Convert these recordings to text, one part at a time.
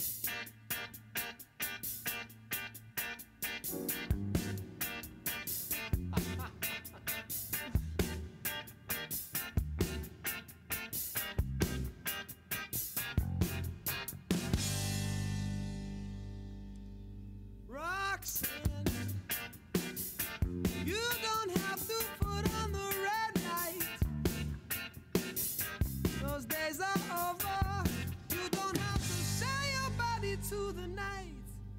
Roxanne, you don't have to put on the red light. Those days are over. You don't have to sell your body to the night.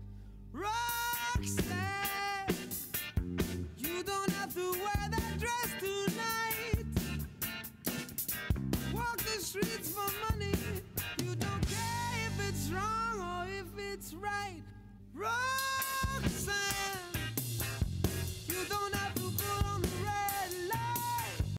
Roxanne, you don't have to wear that dress tonight. Walk the streets for money. You don't care if it's wrong or if it's right. Roxanne, you don't have to put on the red light.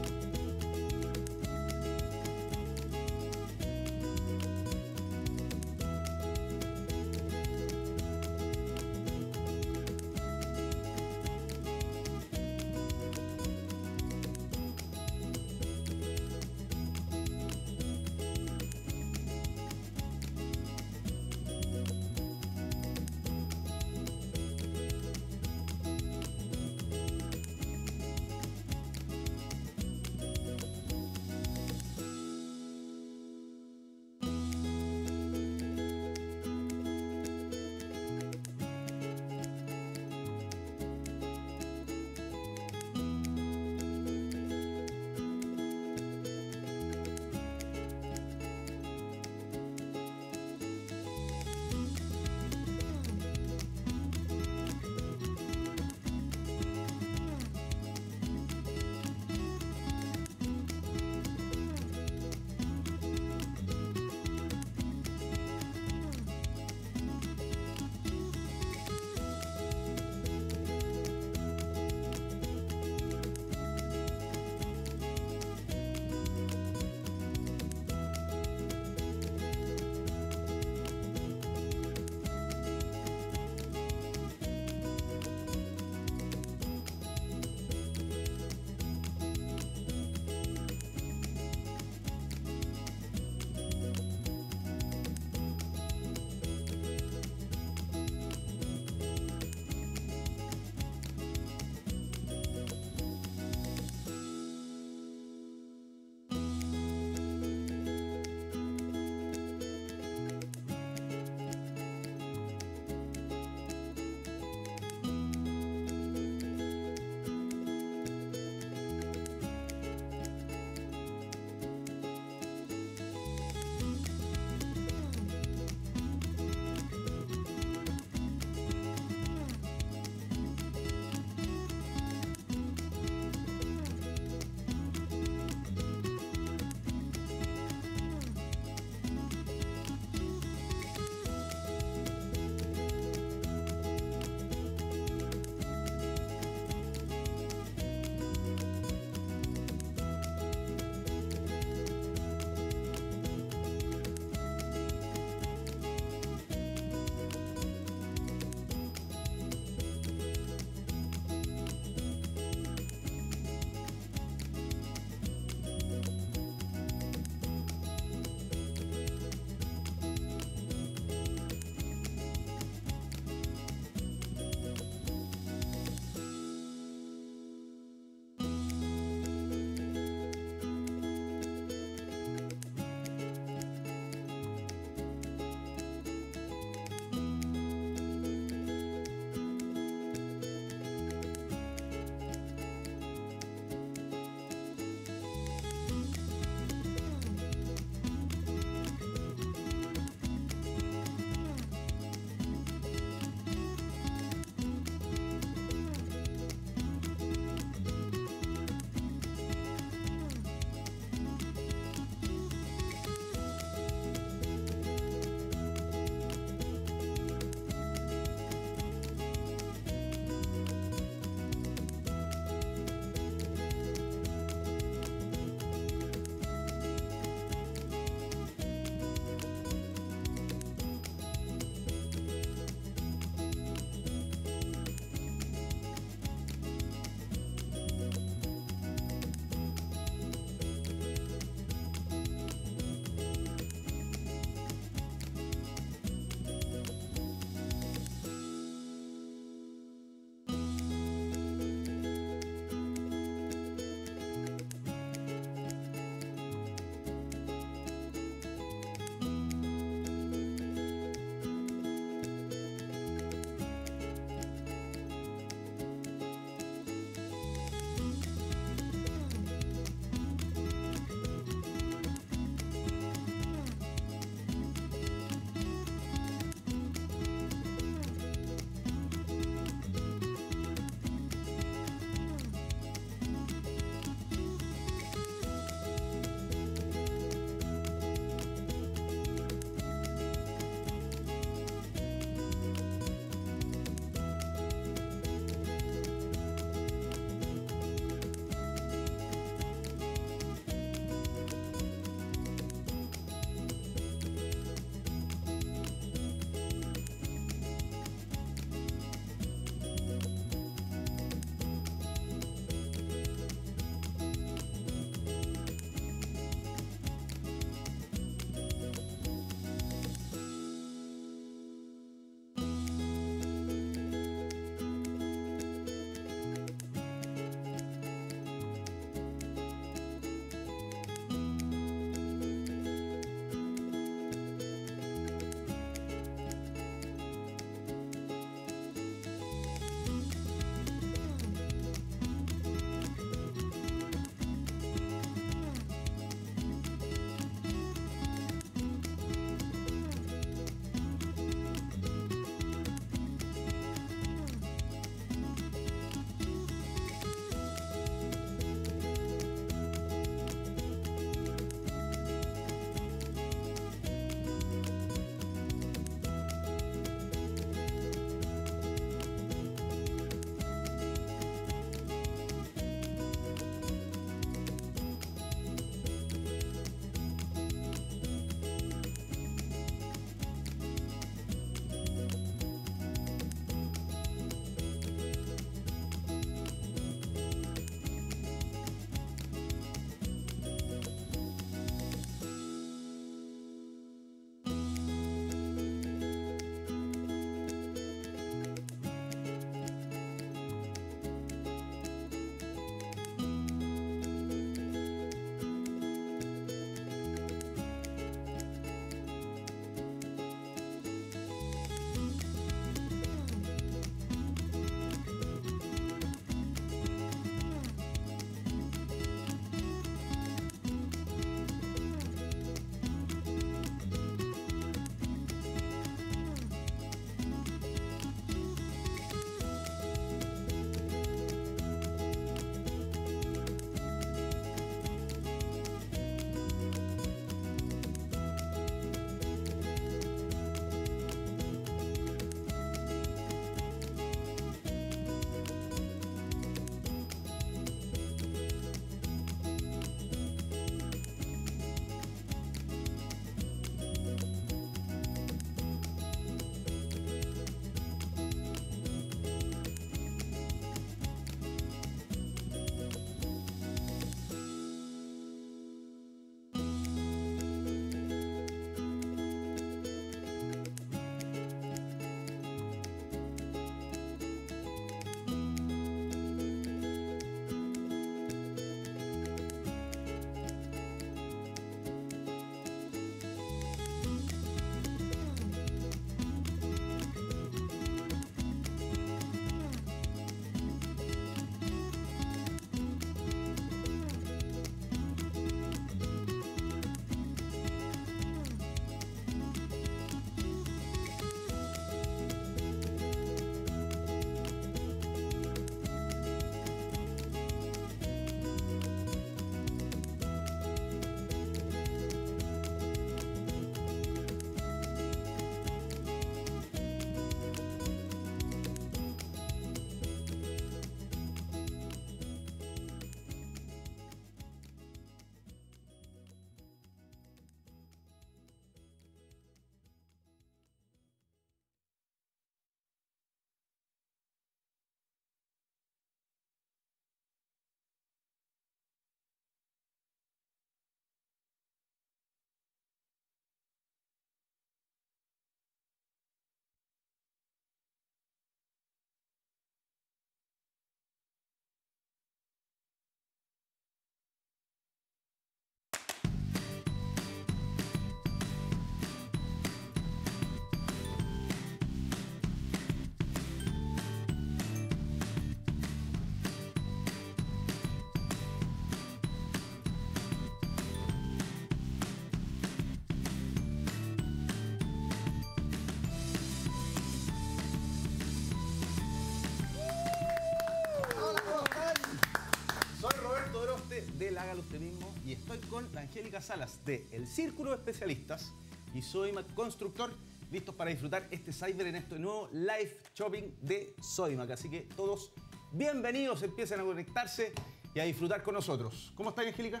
Hágalo Usted Mismo y estoy con la Angélica Salas de El Círculo de Especialistas y Sodimac Constructor, listos para disfrutar este cyber en este nuevo live shopping de Sodimac. Así que todos bienvenidos, empiecen a conectarse y a disfrutar con nosotros. ¿Cómo estás, Angélica?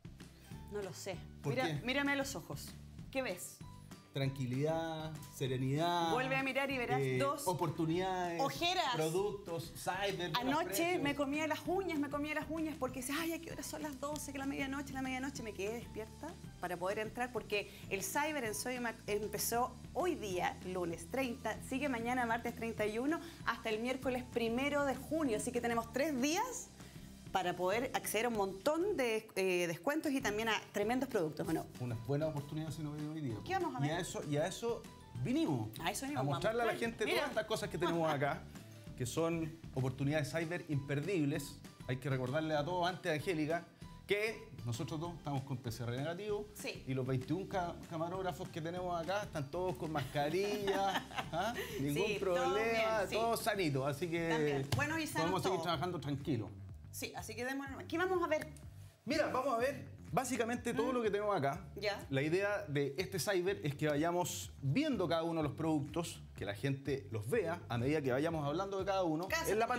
No lo sé. ¿Por qué? Mírame a los ojos. ¿Qué ves? Tranquilidad, serenidad. Vuelve a mirar y verás dos oportunidades, ojeras. Productos, cyber. Anoche me comía las uñas porque decía, ay, ¿a qué hora son las 12? Que la medianoche. Me quedé despierta para poder entrar porque el cyber en Sodimac empezó hoy día, lunes 30, sigue mañana, martes 31, hasta el miércoles 1 de junio. Así que tenemos 3 días para poder acceder a un montón de descuentos y también a tremendos productos, ¿o no? Una buena oportunidad si no viene hoy día. ¿Qué vamos a ver? Y a eso vinimos. A mostrarle a la gente Mira. todas estas cosas que tenemos acá, que son oportunidades cyber imperdibles. Hay que recordarle a todos antes, Angélica, que nosotros dos estamos con PCR negativo. Sí. Y los 21 camarógrafos que tenemos acá están todos con mascarilla. ¿Ah? Ningún Sí, problema, todo bien, sí. todos sanitos. Así que También. Bueno, y sanos podemos seguir todos. trabajando tranquilos. Sí, así que démosle. ¿Qué vamos a ver? Mira, vamos a ver básicamente todo lo que tenemos acá. Ya. La idea de este cyber es que vayamos viendo cada uno de los productos, que la gente los vea a medida que vayamos hablando de cada uno. Casa, En la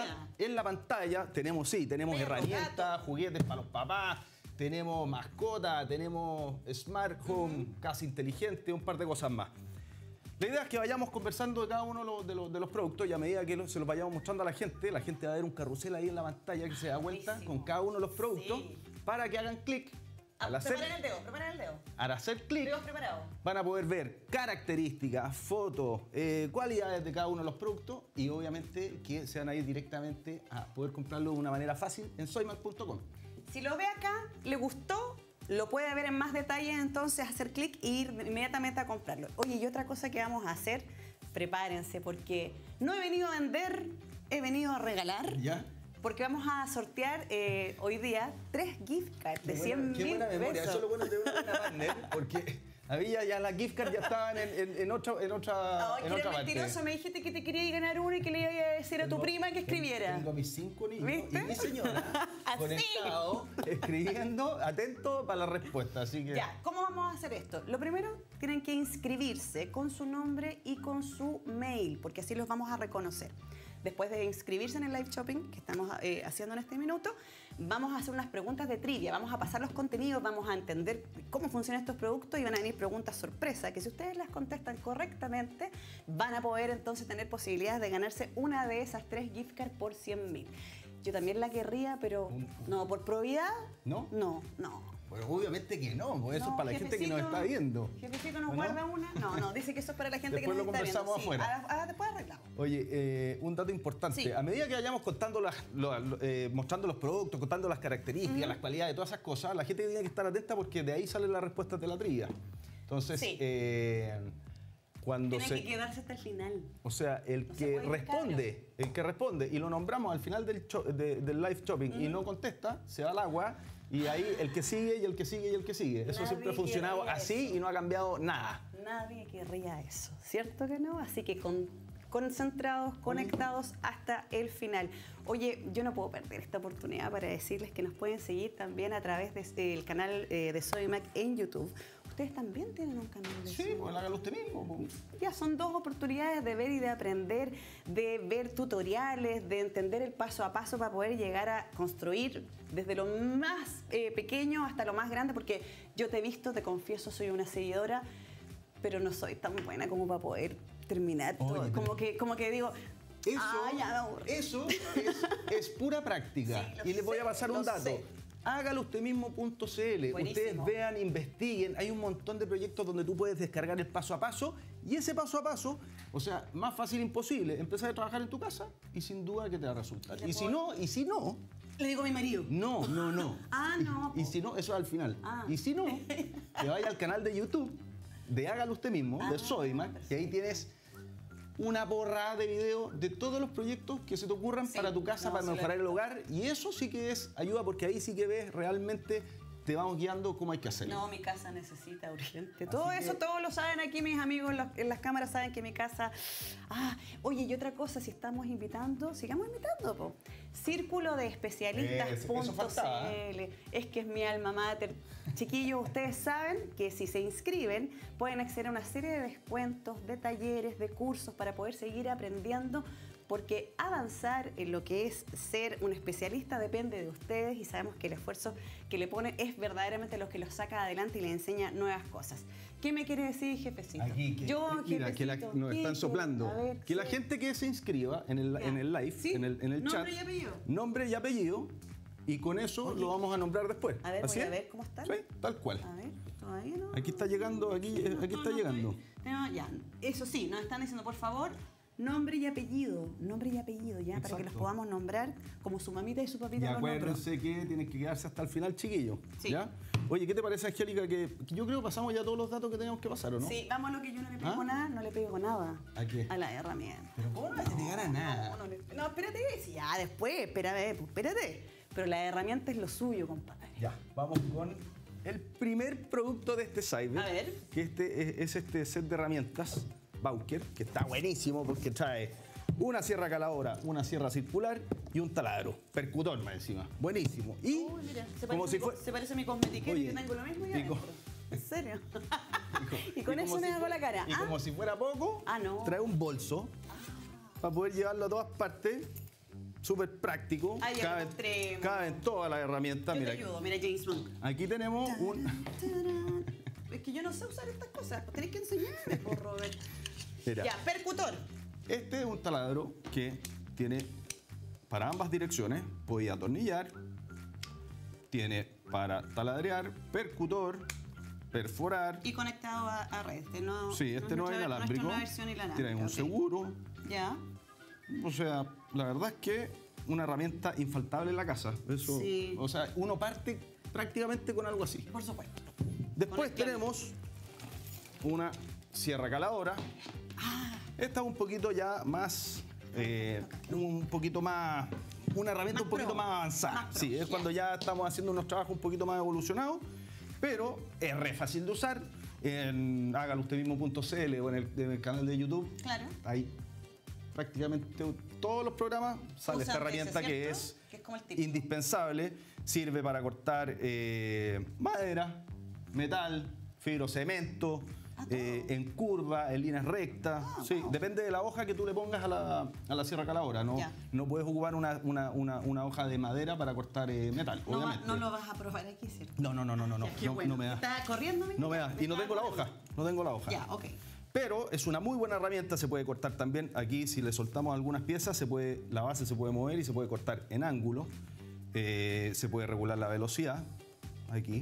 pantalla tenemos Perros, herramientas, gatos. juguetes para los papás, tenemos mascota, tenemos smart home, casa inteligente, un par de cosas más. La idea es que vayamos conversando de cada uno de los productos y a medida que se los vayamos mostrando a la gente va a ver un carrusel ahí en la pantalla que se da vuelta Buenísimo. con cada uno de los productos Sí. para que hagan clic. Preparen el dedo. Al hacer clic Dedos preparados. van a poder ver características, fotos, cualidades de cada uno de los productos y obviamente que se van a ir directamente a poder comprarlo de una manera fácil en sodimac.com. Si lo ve acá, le gustó, lo puede ver en más detalle, entonces hacer clic e ir inmediatamente a comprarlo. Oye, y otra cosa que vamos a hacer, prepárense, porque no he venido a vender, he venido a regalar. ¿Ya? Porque vamos a sortear hoy día 3 gift cards de Qué buena 100.000 memoria, pesos. eso es lo bueno de una buena partner, porque había ya las gift cards ya estaban en otra Ay, que eres parte. mentiroso, me dijiste que te quería ganar una y que le iba a decir a tu prima que escribiera. Tengo a mis 5 niños ¿Viste? y mi señora Así. conectado, escribiendo, atento para la respuesta. Así que Ya, ¿cómo vamos a hacer esto? Lo primero, tienen que inscribirse con su nombre y con su mail, porque así los vamos a reconocer. Después de inscribirse en el live shopping que estamos haciendo en este minuto, vamos a hacer unas preguntas de trivia, vamos a pasar los contenidos, vamos a entender cómo funcionan estos productos y van a venir preguntas sorpresa, que si ustedes las contestan correctamente, van a poder entonces tener posibilidades de ganarse una de esas 3 gift cards por 100.000. Yo también la querría, pero no, por probidad, ¿No? No. pues obviamente que no, pues eso No, es para la gente que nos jefecito, está viendo. Jefecito nos ¿O no? guarda una. No, dice que eso es para la gente Después que lo nos está viendo. conversamos afuera. Después arreglamos. Oye, un dato importante. Sí. A medida que vayamos contando mostrando los productos, contando las características, las cualidades, todas esas cosas, la gente tiene que estar atenta porque de ahí salen las respuestas de la trivia. Entonces, Sí. cuando Tienen que quedarse hasta el final. O sea, el No se que puede responde y lo nombramos al final del live shopping y no contesta, se va al agua y ahí el que sigue y el que sigue y el que sigue. Eso Nadie siempre ha funcionado querría así eso. y no ha cambiado nada. Nadie querría eso, ¿cierto que no? Así que concentrados, conectados hasta el final. Oye, yo no puedo perder esta oportunidad para decirles que nos pueden seguir también a través del canal de Sodimac en YouTube. Ustedes también tienen un canal de Sí, Sodimac. pues hágalo usted mismo. Pues. Ya son 2 oportunidades de ver y de aprender, de ver tutoriales, de entender el paso a paso para poder llegar a construir desde lo más pequeño hasta lo más grande, porque yo te he visto, te confieso, soy una seguidora, pero no soy tan buena como para poder terminar todo. Oye, Como que digo, Eso, ya me aburro. eso es pura práctica. Sí, lo y les voy a sé, pasar un lo dato. sé. Hágaloustemmismo.cl. Ustedes vean, investiguen. Hay un montón de proyectos donde tú puedes descargar el paso a paso. Y ese paso a paso, o sea, más fácil imposible, empezar a trabajar en tu casa y sin duda que te va a resultar. Y si no, Le digo a mi marido. no. Ah, no. Y si no, eso es al final. Ah. Y si no, te vaya al canal de YouTube de Hágalo Usted Mismo, de Sodimac, y ahí tienes una porrada de videos de todos los proyectos que se te ocurran Sí, para tu casa, no, para sí, mejorar lo he el hogar. Y eso sí que es ayuda porque ahí sí que ves realmente te vamos guiando cómo hay que hacerlo. No, mi casa necesita urgente. Todo Así eso, que- todos lo saben aquí mis amigos en las cámaras, saben que mi casa... Ah, oye, y otra cosa, si estamos invitando, sigamos invitando, po. Círculo de Eso faltaba, especialistas.cl. Es que es mi alma mater. Chiquillos, ustedes saben que si se inscriben, pueden acceder a una serie de descuentos, de talleres, de cursos para poder seguir aprendiendo, porque avanzar en lo que es ser un especialista depende de ustedes y sabemos que el esfuerzo que le ponen es verdaderamente lo que los saca adelante y les enseña nuevas cosas. ¿Qué me quiere decir, jefecito? Aquí, Yo, que jefecito, nos ¿qué? están soplando. A ver, Que la sí. gente que se inscriba en el, Ya. en el live, Sí. en el Nombre chat, y apellido. nombre y apellido, y con eso Oye. lo vamos a nombrar después. A ver, ¿Así voy a es? ver cómo están. Sí, tal cual. A ver, todavía no. Aquí está llegando, aquí está llegando. No, ya. Eso sí, nos están diciendo, por favor, nombre y apellido, ya, para que los Exacto. podamos nombrar como su mamita y su Y papita los nombró. acuérdense que tienen que quedarse hasta el final, chiquillos. Sí. ¿Ya? Oye, ¿qué te parece, Angélica? Que yo creo que pasamos ya todos los datos que teníamos que pasar, ¿o no? Sí, vamos a lo que yo no le pego ¿Ah? nada, no le pego nada. ¿A qué? A la herramienta. Pero ¿cómo no vas a llegar a nada? No, espérate, sí, ya después, espérate. Pero la herramienta es lo suyo, compadre. Ya, vamos con el primer producto de este Cyber. A ver. Que es este set de herramientas Bauker, que está buenísimo porque trae una sierra caladora, una sierra circular y un taladro. Percutor más encima. Buenísimo. Y Uy, mira, como si fuera... se parece a mi cosmetiquero, Oye, yo tengo lo mismo y ya co- adentro. ¿En serio? y con eso como me si hago fuera- la cara. Y Ah, como si fuera poco, Ah, no. trae un bolso para poder llevarlo a todas partes. Súper práctico. Ay, ya lo mostremos. Caben todas las herramientas. yo te Mira, ayudo, mira James Bond. aquí tenemos un... Tarán. Es que yo no sé usar estas cosas, pues tenés que enseñarme, por Robert. Mira, Ya, percutor. este es un taladro que tiene para ambas direcciones. Puede atornillar. Tiene para taladrear, percutor, perforar. Y conectado a red. No, Sí, este no es nuestra- inalámbrico. nuestra versión inalámbrica, Tiene un ok. seguro. Ya. O sea, la verdad es que una herramienta infaltable en la casa. Eso, Sí. O sea, uno parte prácticamente con algo así. Por supuesto. Después Con el tenemos una sierra caladora. Ah. Esta es un poquito ya más, una herramienta Más un poquito pro. más avanzada. Más pro, Sí, es ya. cuando ya estamos haciendo unos trabajos un poquito más evolucionados, pero es re fácil de usar. En hágalousted.cl o en el canal de YouTube, Claro. ahí prácticamente todos los programas sale esta Usan herramienta ese, que ¿cierto? es Que es como el típico. indispensable. Sirve para cortar madera, metal, fibrocemento, en curva, en líneas rectas. Sí, wow. depende de la hoja que tú le pongas a la sierra caladora. No, Ya. no puedes ocupar una hoja de madera para cortar metal, No, obviamente. no lo vas a probar aquí, ¿cierto? No, Ya, qué no, bueno. no me da. ¿Está corriendo? amigo? No me da. Y no tengo la hoja. No tengo la hoja. Ya, ok. Pero es una muy buena herramienta, se puede cortar también. Aquí si le soltamos algunas piezas, la base se puede mover y se puede cortar en ángulo. Se puede regular la velocidad. Aquí.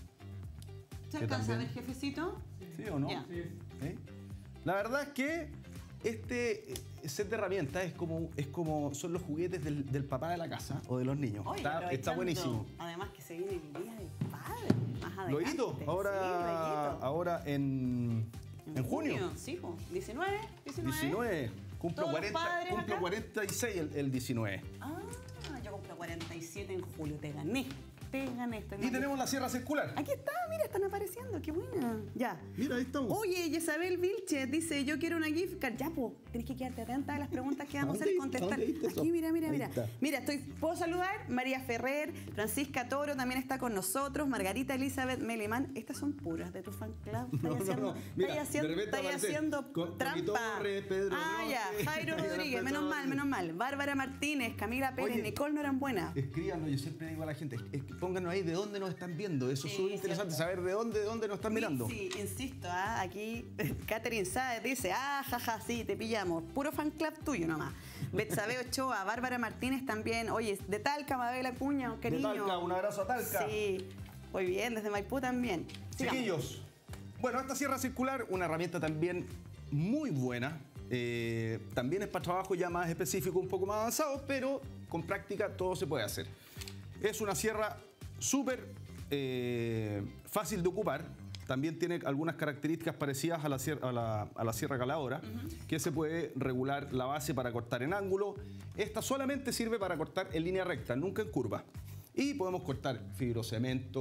¿Se Que alcanza a también- ver, jefecito? ¿Sí o no? Ya. ¿Eh? La verdad es que este set de herramientas es como son los juguetes del papá de la casa o de los niños. Oye, Está aprovechando, buenísimo. Además que se viene el día del padre, más adelante. Loguito, Sí, ahora, Loguito. ahora en junio. Sí, pues, 19. 19. Cumplo, Todos los 40, padres cumplo acá. 46 el 19. Ah, yo cumplo 47 en julio. Te gané. Estoy Y mal. tenemos la sierra circular. Aquí está, mira, están apareciendo. Qué buena. Ya. Mira, ahí estamos. Oye, Isabel Vilches dice, yo quiero una gift card. Ya, pues, tenés que quedarte atenta a las preguntas que vamos a hacer y ¿Dónde contestar. viste eso? Aquí, mira. Ahí está. Mira, puedo saludar. María Ferrer, Francisca Toro también está con nosotros. Margarita Elizabeth Melimán. Estas son puras de tu fan club. No. Mira, de repente Estáis aparece haciendo con trampa. Torres, Pedro ya. Roque. Jairo Rodríguez, Pedro menos Roque. mal. Bárbara Martínez, Camila Pérez, Oye. Nicole no eran buenas. Escríbanos, yo siempre digo a la gente, es que pónganos ahí de dónde nos están viendo. Eso es Sí, súper interesante, cierto. saber de dónde nos están mirando. Sí, insisto, aquí Catherine Sáez dice, jaja, sí, te pillamos. Puro fan club tuyo nomás. Betsabe Ochoa, Bárbara Martínez también. Oye, de Talca, Mabel Acuña, un De cariño. Talca, un abrazo a Talca. Sí, muy bien, desde Maipú también. Sigamos. Chiquillos, bueno, esta sierra circular, una herramienta también muy buena. También es para trabajo ya más específico, un poco más avanzado, pero con práctica todo se puede hacer. Es una sierra súper fácil de ocupar. También tiene algunas características parecidas a la sierra caladora, que se puede regular la base para cortar en ángulo. Esta solamente sirve para cortar en línea recta, nunca en curva. Y podemos cortar fibrocemento,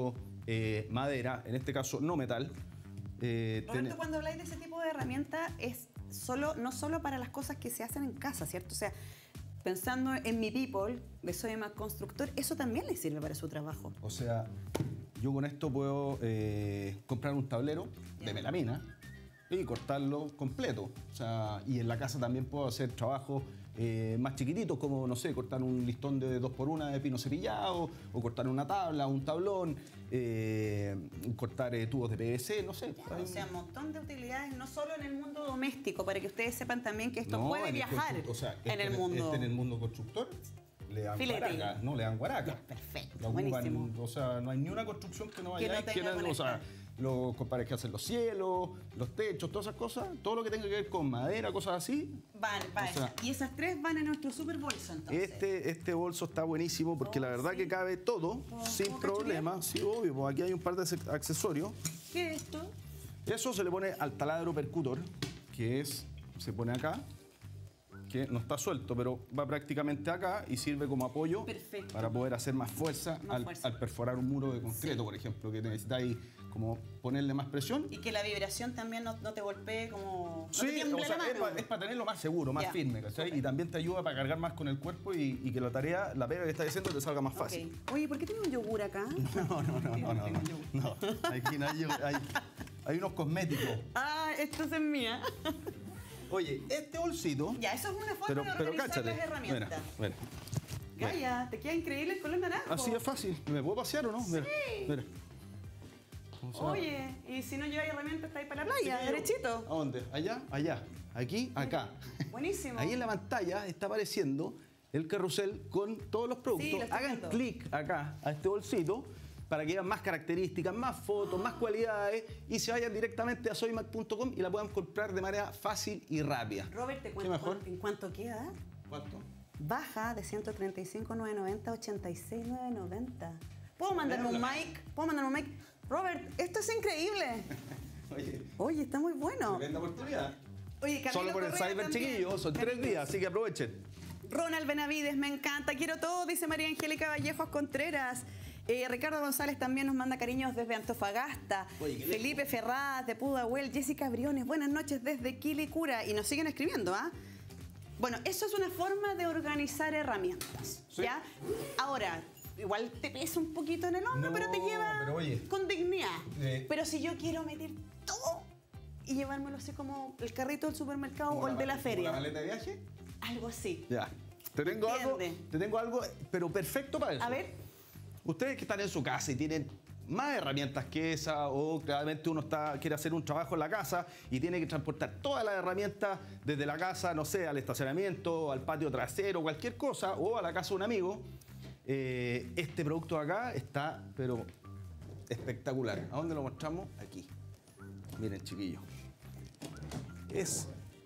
madera, en este caso no metal. Roberto, cuando habláis de ese tipo de herramienta es no solo para las cosas que se hacen en casa, ¿cierto? O sea, pensando en mi people, de Soy Más Constructor, eso también le sirve para su trabajo. O sea, yo con esto puedo comprar un tablero de melamina y cortarlo completo. O sea, y en la casa también puedo hacer trabajos más chiquititos, como, no sé, cortar un listón de 2x1 de pino cepillado, o cortar una tabla, un tablón, cortar tubos de PVC, no sé. O sea, un montón de utilidades, no solo en el mundo doméstico, para que ustedes sepan también que esto No, puede viajar o sea, en el mundo. en el mundo constructor le dan Filete. guaraca, no le dan guaraca. Ya, perfecto, La ocupan, buenísimo. o sea, no hay ni una construcción que no Que vaya no tenga o sea, guaraca. los compadres que hacen los cielos, los techos, todas esas cosas, todo lo que tenga que ver con madera, cosas así. Van. O sea, Y esas tres van en nuestro super bolso, entonces. Este bolso está buenísimo porque la verdad sí. que cabe todo sin ¿Puedo problema. Sí, obvio, pues aquí hay un par de accesorios. ¿Qué es esto? Eso se le pone al taladro percutor, que se pone acá, que no está suelto, pero va prácticamente acá y sirve como apoyo Perfecto. para poder hacer más fuerza, Más al, fuerza. al perforar un muro de concreto, por ejemplo, que necesitáis como ponerle más presión. Y que la vibración también no te golpee como... no te Sí, tiemble o sea, la mano. es para tenerlo más seguro, más Ya, firme, ¿cachai? súper. Y también te ayuda para cargar más con el cuerpo y que la pega que estás haciendo te salga más fácil. Ok. Oye, ¿por qué tiene un yogur acá? No. Aquí no hay unos cosméticos. Ah, esto es mía. Oye, este bolsito. Ya, eso es una forma Pero de organizar cáchate. las herramientas. Mira. Gaya, te queda increíble el color naranjo. Así es fácil. ¿Me puedo pasear o no? Mira. O sea, Oye, y si no lleváis herramientas, está ahí para la playa, sí, derechito. ¿A dónde? Allá, allá. Aquí, acá. Buenísimo. Ahí en la pantalla está apareciendo el carrusel con todos los Sí, productos. lo estoy Hagan viendo. clic acá a este bolsito para que vean más características, más fotos, más cualidades y se vayan directamente a soymac.com y la puedan comprar de manera fácil y rápida. Robert, te ¿Qué cuento mejor? en cuánto queda. ¿Cuánto? Baja de 135,990 a 86,990. ¿Puedo mandarme un mic? ¿Puedo mandarme un mic? Robert, esto es increíble. Oye, Oye, está muy bueno. tremenda oportunidad. Oye, Camilo Solo por el Correa Cyber, también. chiquillos, son 3 días, así que aprovechen. Ronald Benavides, me encanta, quiero todo, dice María Angélica Vallejos Contreras. Ricardo González también nos manda cariños desde Antofagasta. Oye, qué Felipe Ferraz de Pudahuel, Jessica Briones, buenas noches desde Quilicura. Y nos siguen escribiendo, ¿ah? Bueno, eso es una forma de organizar herramientas, Sí. ¿ya? Ahora, igual te pesa un poquito en el hombro, No, pero te lleva pero oye. con dignidad. Pero si yo quiero meter todo y llevármelo así como el carrito del supermercado o el de la feria, ¿Una maleta de viaje? algo así. Ya. Te tengo algo, pero perfecto para eso. A ver. Ustedes que están en su casa y tienen más herramientas que esa, o claramente uno quiere hacer un trabajo en la casa y tiene que transportar todas las herramientas desde la casa, no sé, al estacionamiento, al patio trasero, cualquier cosa, o a la casa de un amigo. Este producto de acá está, pero espectacular. ¿A dónde lo mostramos? Aquí. Miren, chiquillos. Es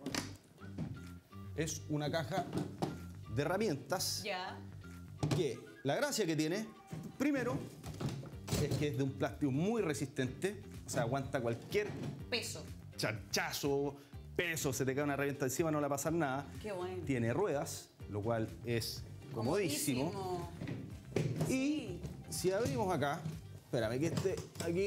una caja de herramientas Ya. que la gracia que tiene, primero, es que es de un plástico muy resistente, o sea, aguanta cualquier Peso. chanchazo, peso, se te cae una herramienta encima, no le va a pasar nada. Qué bueno. Tiene ruedas, lo cual es comodísimo. Y si abrimos acá, espérame que esté aquí.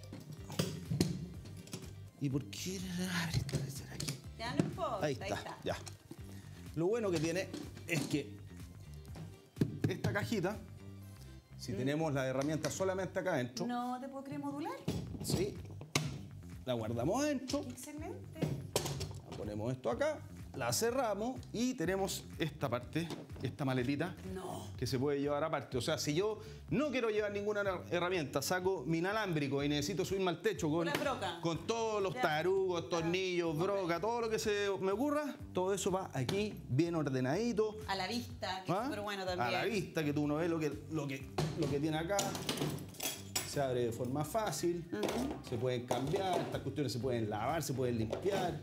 ¿Y por qué abre aquí? Ya no importa. Ahí está, ya. Lo bueno que tiene es que esta cajita, si tenemos la herramienta solamente acá adentro, No te puedo creer modular. sí, la guardamos adentro, Excelente. la ponemos esto acá, la cerramos y tenemos esta parte, esta maletita, No. que se puede llevar aparte. O sea, si yo no quiero llevar ninguna herramienta, saco mi inalámbrico y necesito subirme al techo con, Una broca. con todos los Ya. tarugos, tornillos, broca, todo lo que se me ocurra, todo eso va aquí bien ordenadito. A la vista, que ¿Ah? es súper bueno también. A la vista, que tú no ves lo que tiene acá. Se abre de forma fácil, se pueden cambiar, estas cuestiones se pueden lavar, se pueden limpiar.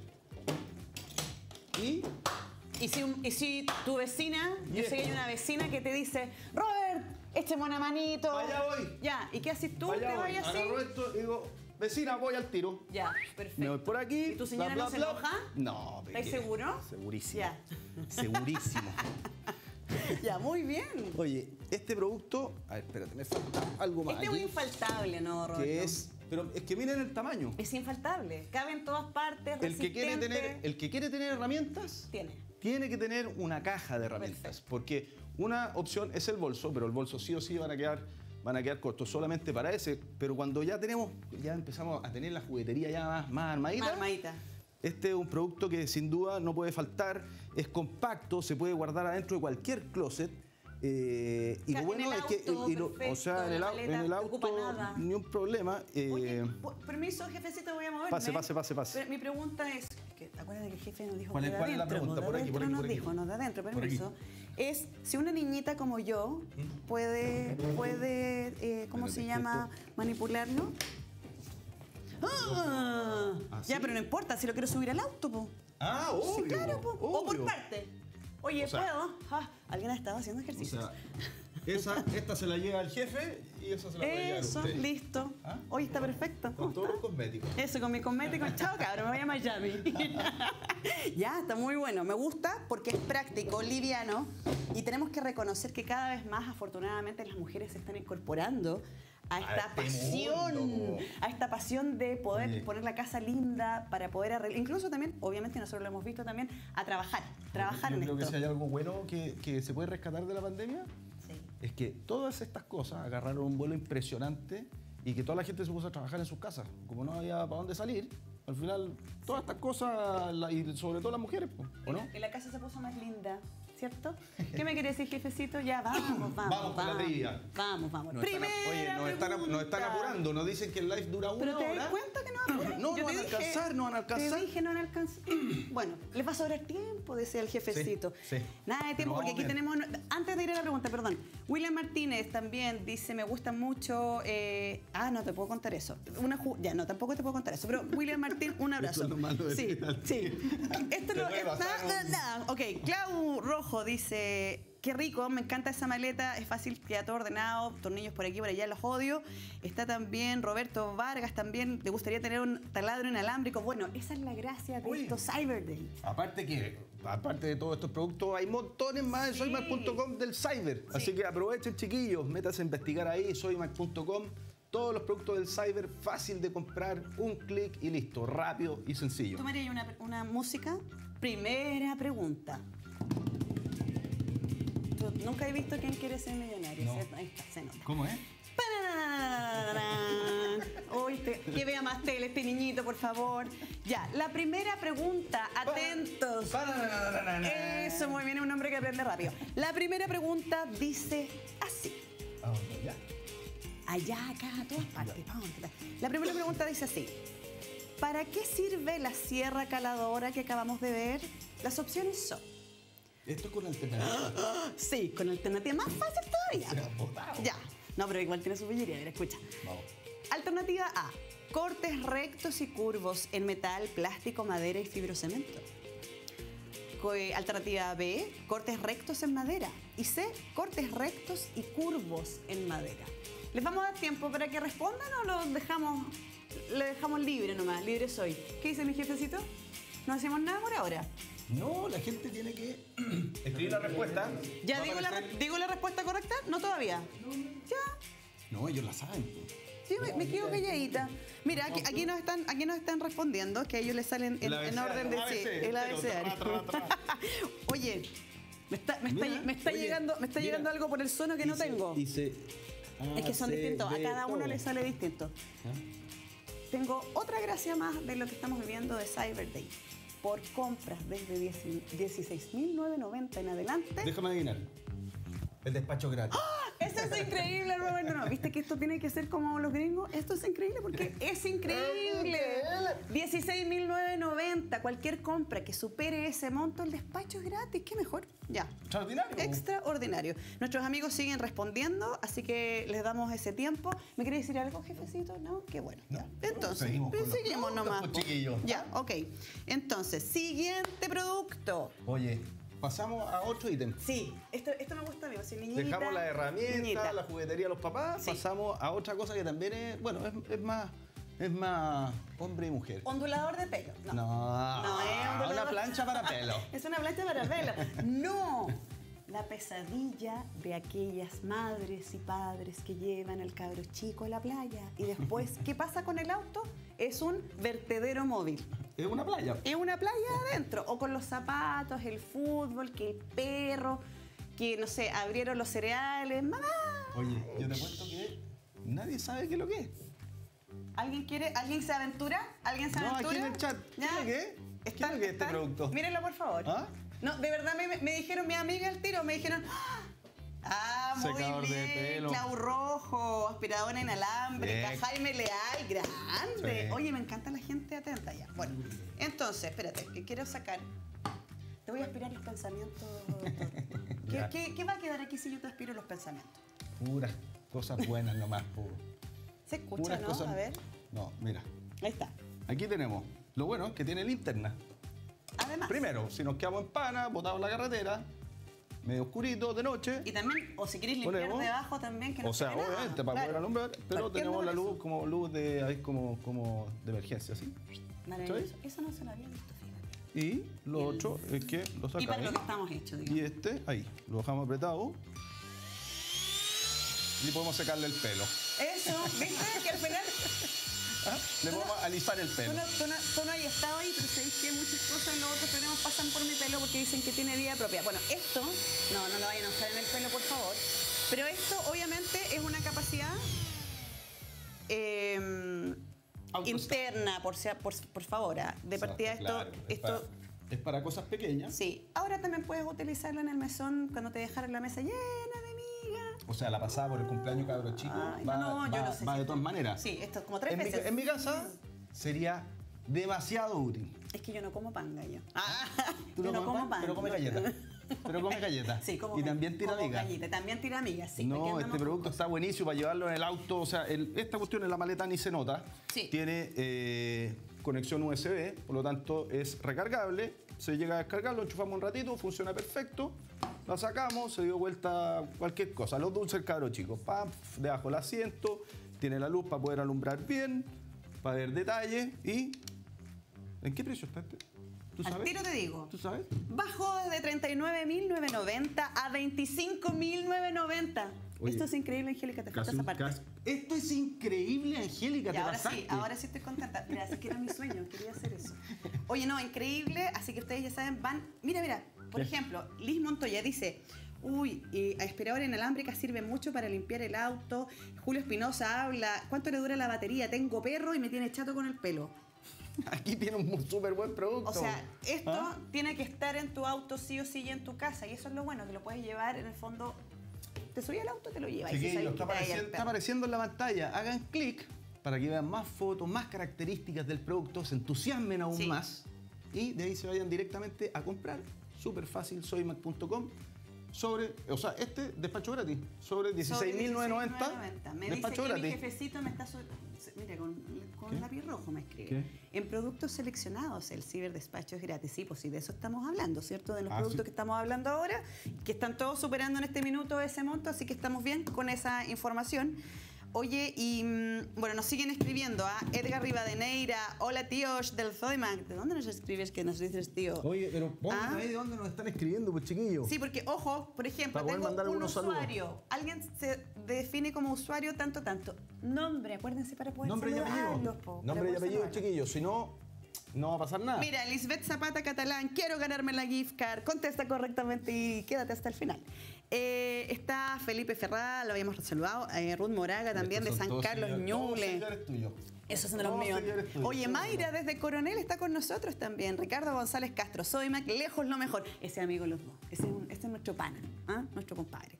Y Y si tu vecina, yo Yes. sé que hay una vecina que te dice, Robert, écheme una manito. Allá voy. Ya, ¿y qué haces tú? allá ¿Te voy, vas así? agarro esto y digo, vecina, voy al tiro. Ya, perfecto. Me voy por aquí. ¿Y tu señora no se enoja? No. ¿Estás ¿qué? seguro? Segurísimo. Ya. Segurísimo. Ya, muy bien. Oye, este producto... A ver, espérate, me falta algo más Este es un aquí, infaltable, ¿no, Roberto? que es... Pero es que miren el tamaño. Es infaltable. Cabe en todas partes, El que quiere resistente. tener herramientas... Tiene. Tiene que tener una caja de herramientas, Perfecto. porque una opción es el bolso, pero el bolso sí o sí van a quedar cortos solamente para ese. Pero cuando ya empezamos a tener la juguetería ya más armadita, Marmadita. este es un producto que sin duda no puede faltar, es compacto, se puede guardar adentro de cualquier closet. Y En lo bueno el es que, auto, o sea, en perfecto, la maleta, el no ocupa auto nada. ni un problema. Oye, permiso, jefecito, voy a moverme. Pase. Pero mi pregunta es, que, acuérdate que el jefe nos dijo ¿Cuál que es- de cuál es la adentro, pregunta? no de Por aquí, adentro por aquí, nos por aquí. dijo, no de adentro, Por aquí. permiso. Es si una niñita como yo puede ¿cómo Espérate, se que llama? Manipularlo. Ah, ¿Ah, ya, sí? pero no importa, si lo quiero subir al auto, po. Ah, Sí, obvio. claro, po. O por obvio. parte. Oye, O sea- ¿puedo? Ah, alguien ha estado haciendo O ejercicio. sea, esta se la lleva al jefe y esa se la puede llevar Eso, usted. listo. ¿Ah? Hoy está perfecto. Con todos los cosméticos. Eso, con mi cosmético. Chao, cabrón, me voy a Miami. Ya, está muy bueno. Me gusta porque es práctico, liviano. Y tenemos que reconocer que cada vez más, afortunadamente, las mujeres se están incorporando a esta este pasión. mundo. A esta pasión de poder Oye. poner la casa linda, para poder arreglar. Incluso también, obviamente, nosotros lo hemos visto también, a trabajar. Trabajar Yo en creo que esto. si hay algo bueno que se puede rescatar de la pandemia, Sí. es que todas estas cosas agarraron un vuelo impresionante y que toda la gente se puso a trabajar en sus casas. Como no había para dónde salir, al final todas estas cosas, y sobre todo las mujeres, po, ¿o no? Y la casa se puso más linda, ¿cierto? ¿Qué me quiere decir, jefecito? Ya, vamos. Vamos con la trivia. Vamos. Nos están apurando, nos dicen que el live dura una ¿Pero te hora. das cuenta que no apuré? No, Yo no te van a dije- alcanzar, no van a alcanzar. Te dije no van a alcanzar. Bueno, les va a sobrar tiempo, decía el jefecito. Sí, sí. Nada de tiempo, Pero porque aquí vamos tenemos... Antes de ir a la pregunta, perdón. William Martínez también dice, me gusta mucho... no te puedo contar eso. Ya, no, tampoco te puedo contar eso. Pero William Martín, un abrazo. Eso es lo malo de Sí, final. sí. Esto Te no puede pasar nada. Ok, Clau Rojo dice... Qué rico, me encanta esa maleta, es fácil, queda todo ordenado, tornillos por aquí, por allá, los odio. Está también Roberto Vargas, también le gustaría tener un taladro inalámbrico. Bueno, esa es la gracia de Oye. estos Cyber Day. Aparte de todos estos productos, hay montones más en Sí. soymac.com del cyber. Sí. Así que aprovechen, chiquillos, métanse a investigar ahí, soymac.com. Todos los productos del cyber, fácil de comprar, un clic y listo, rápido y sencillo. ¿Tú me harías una música? Primera pregunta. ¿Tú nunca he visto quién quiere ser millonario? No. ¿Cierto? Ahí está, se nota. ¿Cómo es? Uy, que vea más tele este niñito, por favor. Ya, la primera pregunta, atentos. Eso, muy bien, es un hombre que aprende rápido. La primera pregunta dice así. Allá, acá, a todas partes. Vamos. La primera pregunta dice así. ¿Para qué sirve la sierra caladora que acabamos de ver? Las opciones son... Esto es con alternativa. Sí, con alternativa más fácil todavía. Ya. No, pero igual tiene su billería. Mira, escucha. Vamos. Alternativa A. Cortes rectos y curvos en metal, plástico, madera y fibrocemento. Alternativa B. Cortes rectos en madera. Y C. Cortes rectos y curvos en madera. ¿Les vamos a dar tiempo para que respondan o le dejamos libre nomás? Libre soy. ¿Qué dice mi jefecito? ¿No hacemos nada por ahora? No, la gente tiene que escribir la respuesta. ¿Ya Va a digo aparecer- digo la respuesta correcta? No todavía. Ya. No, ellos la saben. Sí, me quedo calladita. Mira, aquí nos están respondiendo, que a ellos les salen en orden de sí, el abecedario. Oye, me está llegando algo por el sono que no tengo. Es que son distintos, a cada uno le sale distinto. Tengo otra gracia más de lo que estamos viviendo de Cyber Day. Por compras desde 16.990 en adelante. Déjame adivinar. El despacho gratis. Esto es increíble, Roberto. No, ¿viste que esto tiene que ser como los gringos? Esto es increíble porque es increíble. 16.990. Cualquier compra que supere ese monto, el despacho es gratis. ¿Qué mejor? Ya. Extraordinario. Extraordinario. Nuestros amigos siguen respondiendo, así que les damos ese tiempo. ¿Me quiere decir algo, jefecito? No, qué bueno. Ya. Entonces, seguimos con los seguimos productos, nomás. pues, po. chiquillos. Ya, ok. Entonces, siguiente producto. Oye, pasamos a otro ítem. Sí, esto me gusta a mí. Si niñita, Dejamos la herramienta, niñita. la juguetería a los papás, Sí. pasamos a otra cosa que también es, bueno, es más hombre y mujer. Ondulador de pelo. No, No es ondulador. una plancha para pelo. Es una plancha para pelo. No. la pesadilla de aquellas madres y padres que llevan al cabro chico a la playa y después, ¿qué pasa con el auto? Es un vertedero móvil. Es una playa. Es una playa adentro, o con los zapatos, el fútbol, que el perro, que no sé, abrieron los cereales, mamá. Oye, yo te cuento que nadie sabe qué es lo que es. ¿Alguien quiere? ¿Alguien se aventura? ¿Alguien se No, aventura? aquí en el chat. ¿Qué es lo que es? ¿Qué es lo que es este producto? Mírenlo, por favor. ¿Ah? No, de verdad me dijeron, mi amiga al tiro, me dijeron, muy Secador de bien, pelo. Clau Rojo, aspiradora inalámbrica, Bien. Jaime Leal, grande. Sí. Oye, me encanta la gente atenta ya. Bueno, entonces, espérate, que quiero sacar. Te voy a aspirar los pensamientos. Ya. ¿Qué va a quedar aquí si yo te aspiro los pensamientos? Puras cosas buenas nomás, po. ¿Se escucha, Puras no? cosas. A ver, No, mira. ahí está. Aquí tenemos. Lo bueno es que tiene linterna. Además. Primero, si nos quedamos en pana, botados en la carretera, medio oscurito, de noche. Y también, o si quieres limpiar Ponemos. debajo también, que no O sea, se ve nada. obviamente, para Claro. poder alumbrar, pero Partiendo tenemos por la eso. luz como luz de, ahí como de emergencia, ¿sí? Maravilloso. ¿Sabes? Eso no se lo había visto, fíjate. Y lo otro es que lo Y para lo que sacamos. estamos hechos, Y digamos. este, ahí, lo dejamos apretado. Y podemos secarle el pelo. Eso, ¿viste? Que al final ¿Ah? Le podemos alisar el pelo. tú no hayas estado ahí, pero sabéis que muchas cosas en los otros programas pasan por mi pelo porque dicen que tiene vida propia. Bueno, esto, no lo vayan a usar en el pelo, por favor. Pero esto, obviamente, es una capacidad interna, por favor. De partida, Claro, esto es para cosas pequeñas. sí. Ahora también puedes utilizarlo en el mesón cuando te dejaron la mesa llena de migas. O sea, la pasada por el cumpleaños cabro chico Ay, va, no, yo va- no sé va si de todas maneras. Sí, esto es como 3 veces. En mi casa sería demasiado útil. Es que yo no como pan, gallo. Tú yo no como pan. pero come galletas. Pero come galletas. Sí, como Y también tira como migas. galleta, también tira migas, sí. aquí No, andamos este con producto está buenísimo para llevarlo en el auto. O sea, esta cuestión en la maleta ni se nota. Sí. Tiene conexión USB, por lo tanto es recargable. Se llega a descargar, lo enchufamos un ratito, funciona perfecto. La sacamos, se dio vuelta cualquier cosa. Los dulces del cabro chico. Pam, debajo el asiento. Tiene la luz para poder alumbrar bien, para ver detalles. ¿Y en qué precio está este? ¿Tú Al sabes? tiro te digo. ¿Tú sabes? Bajó desde 39.990 a 25.990. Oye, Esto es increíble, Angélica, te falta esa parte. Esto es increíble, Angélica, Y te ahora pasaste. sí, ahora sí estoy contenta. Mira, es que era mi sueño, quería hacer eso. Oye, no, increíble, así que ustedes ya saben, van... Mira, por ¿Qué? ejemplo, Liz Montoya dice... Uy, aspiradora inalámbrica sirve mucho para limpiar el auto. Julio Espinosa habla, ¿cuánto le dura la batería? Tengo perro y me tiene chato con el pelo. Aquí tiene un súper buen producto. O sea, esto ¿Ah? tiene que estar en tu auto sí o sí y en tu casa. Y eso es lo bueno, que lo puedes llevar en el fondo. Te subí al auto, te lo llevas. y si Chiquillos, sabes que está, te vaya al apareciendo, está perro. apareciendo en la pantalla. Hagan clic para que vean más fotos, más características del producto, se entusiasmen aún Sí. más y de ahí se vayan directamente a comprar. Súper fácil, soymac.com. O sea, este despacho gratis, sobre 16.990. Me Despacho dice que mi gratis. jefecito me está... Mira, con ¿Qué? lápiz rojo me escribe. ¿Qué? En productos seleccionados, el ciberdespacho es gratis. Sí, pues sí, de eso estamos hablando, ¿cierto? De los Ah, productos sí. que estamos hablando ahora, que están todos superando en este minuto ese monto, así que estamos bien con esa información. Oye, y bueno, nos siguen escribiendo a Edgar Rivadeneira. Hola, tíos del Zodimac. ¿De dónde nos escribes que nos dices, tío? Oye, pero pongan Ah. ahí de dónde nos están escribiendo, pues chiquillos. Sí, porque, ojo, por ejemplo, Para poder tengo mandar un algunos saludos. usuario. Alguien se define como usuario tanto. Nombre, acuérdense para poder Nombre y saludarlos, apellido. po, para Nombre y poder apellido, saludarlos. chiquillos. Si no, no va a pasar nada. Mira, Lisbeth Zapata Catalán, quiero ganarme la gift card. Contesta correctamente y quédate hasta el final. Está Felipe Ferrada, lo habíamos saludado. Ruth Moraga también, de Estos son San todos Carlos seguidores- todos Ñuble. seguidores tuyos. Esos son de los Todos míos. seguidores tuyos, Oye, seguro. Mayra desde Coronel está con nosotros también. Ricardo González Castro, Sodimac, lejos lo mejor. Ese amigo los dos. Este es nuestro pana, ¿ah? Nuestro compadre.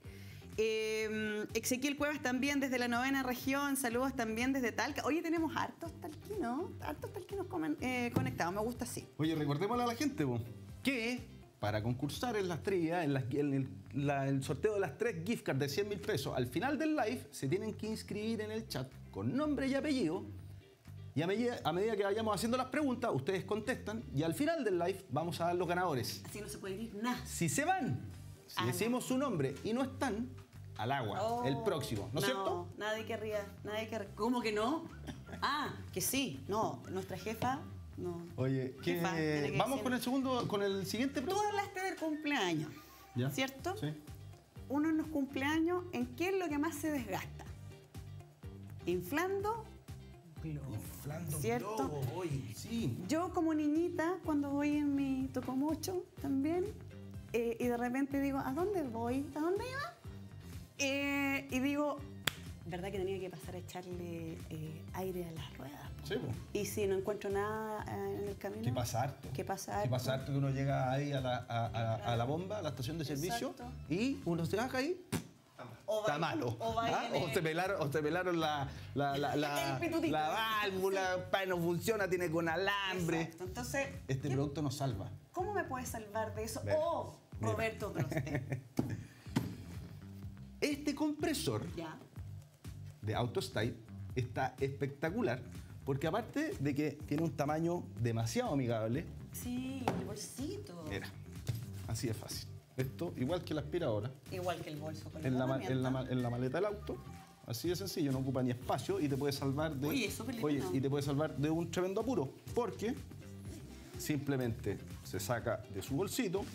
Ezequiel Cuevas también desde la 9ª región. Saludos también desde Talca. Oye, tenemos hartos talquinos. Hartos talquinos conectados. Me gusta así. Oye, recordémosle a la gente po, que para concursar en las trivias, el sorteo de las 3 gift cards de 100.000 pesos, al final del live se tienen que inscribir en el chat con nombre y apellido. Y a medida que vayamos haciendo las preguntas, ustedes contestan y al final del live vamos a dar los ganadores. Así no se puede ir nada. Si se van, si Ah, decimos su nombre y no están, al agua, Oh, el próximo, ¿no es cierto? Nadie querría. ¿Cómo que no? Ah, que sí. No, nuestra jefa, no. Oye, Jefa, tiene que vamos decir- con el siguiente Tú producto. hablaste del cumpleaños. ¿Ya? ¿cierto? Sí. Uno en los cumpleaños, ¿en qué es lo que más se desgasta? Inflando globos. Inflando ¿Cierto? globos, oye, sí. Yo como niñita, cuando voy en mi tocomocho también, y de repente digo, ¿a dónde voy? ¿A dónde iba? Y digo, ¿verdad que tenía que pasar a echarle aire a las ruedas? Sí, po. Y si no encuentro nada en el camino. ¿Qué pasa harto? ¿Qué pasa ¿Qué pasa harto? harto que uno llega ahí a la bomba, a la estación de servicio, Exacto. y uno se baja ahí, O está va- malo. O, va ¿Ah? en el- O te pelaron El pitutito. la válvula, el pan no funciona, tiene con alambre. Exacto. Entonces, Este ¿qué- producto nos salva. ¿cómo me puedes salvar de eso? Mira, Oh, mira. Roberto Droste. Este compresor Ya. de AutoStyle está espectacular porque aparte de que tiene un tamaño demasiado amigable, Sí, el bolsito. mira, así de fácil. Esto, igual que la aspiradora, Igual que el bolso con en la en la maleta del auto, así de sencillo, no ocupa ni espacio y te puede salvar de, Oye, súper liviano. y te puede salvar de un tremendo apuro, porque simplemente se saca de su bolsito,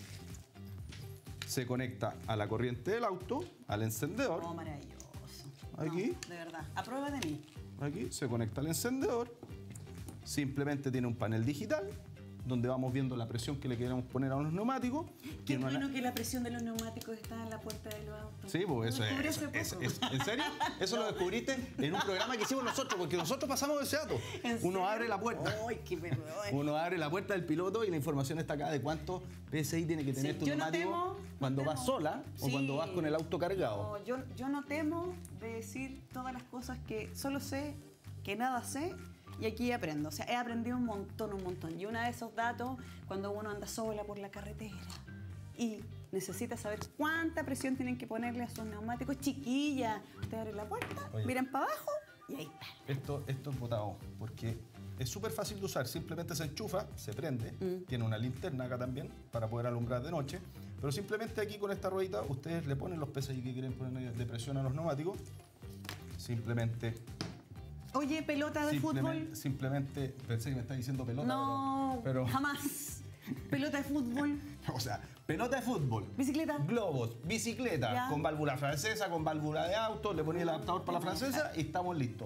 se conecta a la corriente del auto, al encendedor, Oh, maravilloso. Aquí. No, de verdad. A prueba de mí. aquí se conecta al encendedor, simplemente tiene un panel digital donde vamos viendo la presión que le queremos poner a los neumáticos. Qué Tiene una- bueno que la presión de los neumáticos está en la puerta de los autos. Sí, pues eso Lo descubrí es, hace poco. ¿En serio? Eso lo descubriste en un programa que hicimos nosotros, porque nosotros pasamos ese dato. ¿En Uno serio? abre la puerta. Ay, qué perdón. Uno abre la puerta del piloto y la información está acá de cuánto PSI tiene que tener Sí, tu yo no neumático temo, no cuando temo. vas sola o Sí. cuando vas con el auto cargado. No, yo no temo de decir todas las cosas que solo sé, que nada sé, y aquí aprendo. O sea, he aprendido un montón, un montón. Y uno de esos datos, cuando uno anda sola por la carretera y necesita saber cuánta presión tienen que ponerle a sus neumáticos, chiquilla, usted abre la puerta, Oye. miran para abajo y ahí está. Esto es botado, porque es súper fácil de usar. Simplemente se enchufa, se prende, tiene una linterna acá también para poder alumbrar de noche. Pero simplemente aquí con esta ruedita ustedes le ponen los PSI que quieren poner de presión a los neumáticos. Simplemente, Oye, pelota de fútbol. simplemente, pensé que me está diciendo pelota, No, pero jamás. Pelota de fútbol. o sea, pelota de fútbol, Bicicleta. globos, bicicleta, Ya. con válvula francesa, con válvula de auto, le ponía el adaptador para la francesa y estamos listos.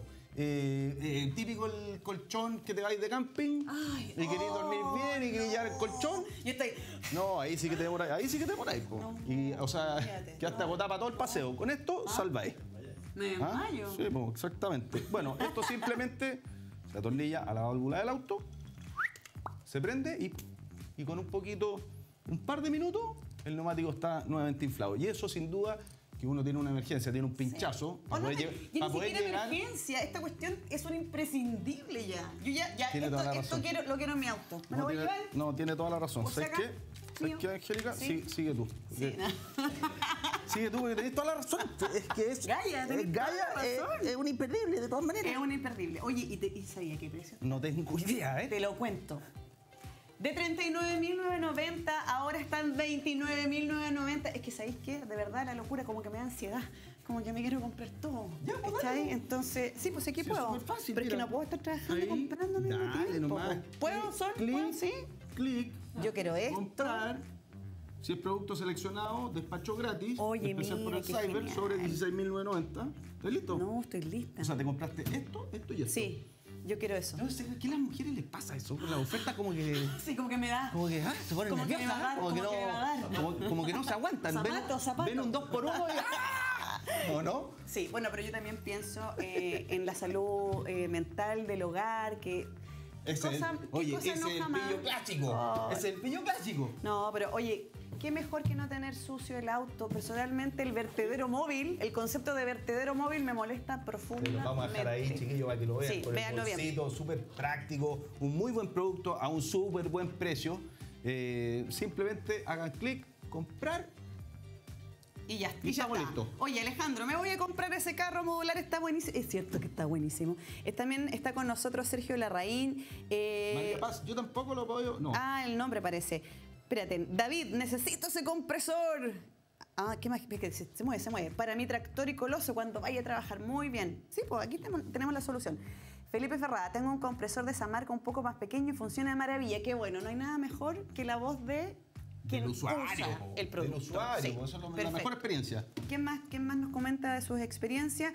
Típico el colchón que te vais de camping Ay, y queréis dormir bien y queréis llevar el colchón. Yo estoy. No, ahí sí que te demoráis, po. No, Y, o sea, fíjate. quedaste agotada para todo el paseo. Con esto salváis. Me ¿Ah? desmayo. Sí, pues, exactamente. Bueno, esto simplemente se atornilla a la válvula del auto, se prende y con un par de minutos, el neumático está nuevamente inflado. Y eso sin duda que uno tiene una emergencia, tiene un pinchazo O no, y ni para poder siquiera llegar. emergencia. Esta cuestión es un imprescindible ya. Yo ya Tiene toda la esto razón. lo quiero en mi auto. ¿Me lo No voy a tiene, llevar? no, tiene toda la razón. ¿Por si ¿Sabes acá? qué? ¿Sabes Mío. qué, Angélica? Sí. Sigue tú. Sí, no. Sigue tú porque tenés toda la razón. Es que es. Gaia, tenés toda la razón. Es un imperdible de todas maneras. Es un imperdible. Oye, ¿y sabía qué precio? No tengo idea, ¿eh? Te lo cuento. De 39.990, ahora están 29.990. Es que, ¿sabéis qué? De verdad, la locura como que me da ansiedad. Como que me quiero comprar todo. Ya, pues, ¿Cachai? dale. Entonces, sí, pues aquí Sí, puedo. es súper fácil, pero es que mira. no puedo estar trabajando y Ahí, comprando al mismo dale tiempo. nomás. ¿Puedo, Sol? Clic, ¿Puedo? Sí. Clic. Yo quiero esto. Comprar. Si es producto seleccionado, despacho gratis. Oye, especial por mira, el qué Cyber genial. sobre 16.990. ¿Estás listo? No, estoy lista. O sea, te compraste esto y esto. Sí, yo quiero eso. No sé, ¿qué a las mujeres les pasa eso? Con la oferta como que... Sí, como que me da. Como que, se ponen Como que me nerviosas, va a dar, como que como que me va a dar. como que no se aguantan. Zapato. Ven un 2x1 y ¡ah! ¿O no? Sí, bueno, pero yo también pienso en la salud mental del hogar, que... Ese es el pillo clásico. Ese es el pillo clásico. No, pero oye, qué mejor que no tener sucio el auto. Personalmente, el vertedero móvil, el concepto de vertedero móvil me molesta Te profundamente. lo vamos a dejar ahí, chiquillos, para que lo vean. Sí, con el véanlo bien. bolsito, súper práctico, un muy buen producto a un súper buen precio. Simplemente hagan clic, comprar. Y ya, Y ya estamos está. listos. Oye, Alejandro, me voy a comprar ese carro modular, está buenísimo. Es cierto que está buenísimo. También está con nosotros Sergio Larraín. María Paz, yo tampoco lo puedo. No. Ah, el nombre parece. Espérate, David, necesito ese compresor. Ah, ¿qué más? Se mueve. Para mi tractor y coloso cuando vaya a trabajar. Muy bien. Sí, pues aquí tenemos la solución. Felipe Ferrada, tengo un compresor de esa marca un poco más pequeño y funciona de maravilla. Qué bueno, no hay nada mejor que la voz de quien del usuario, usa el producto. Del usuario, Sí, eso es la perfecto. mejor experiencia. ¿Quién más nos comenta de sus experiencias?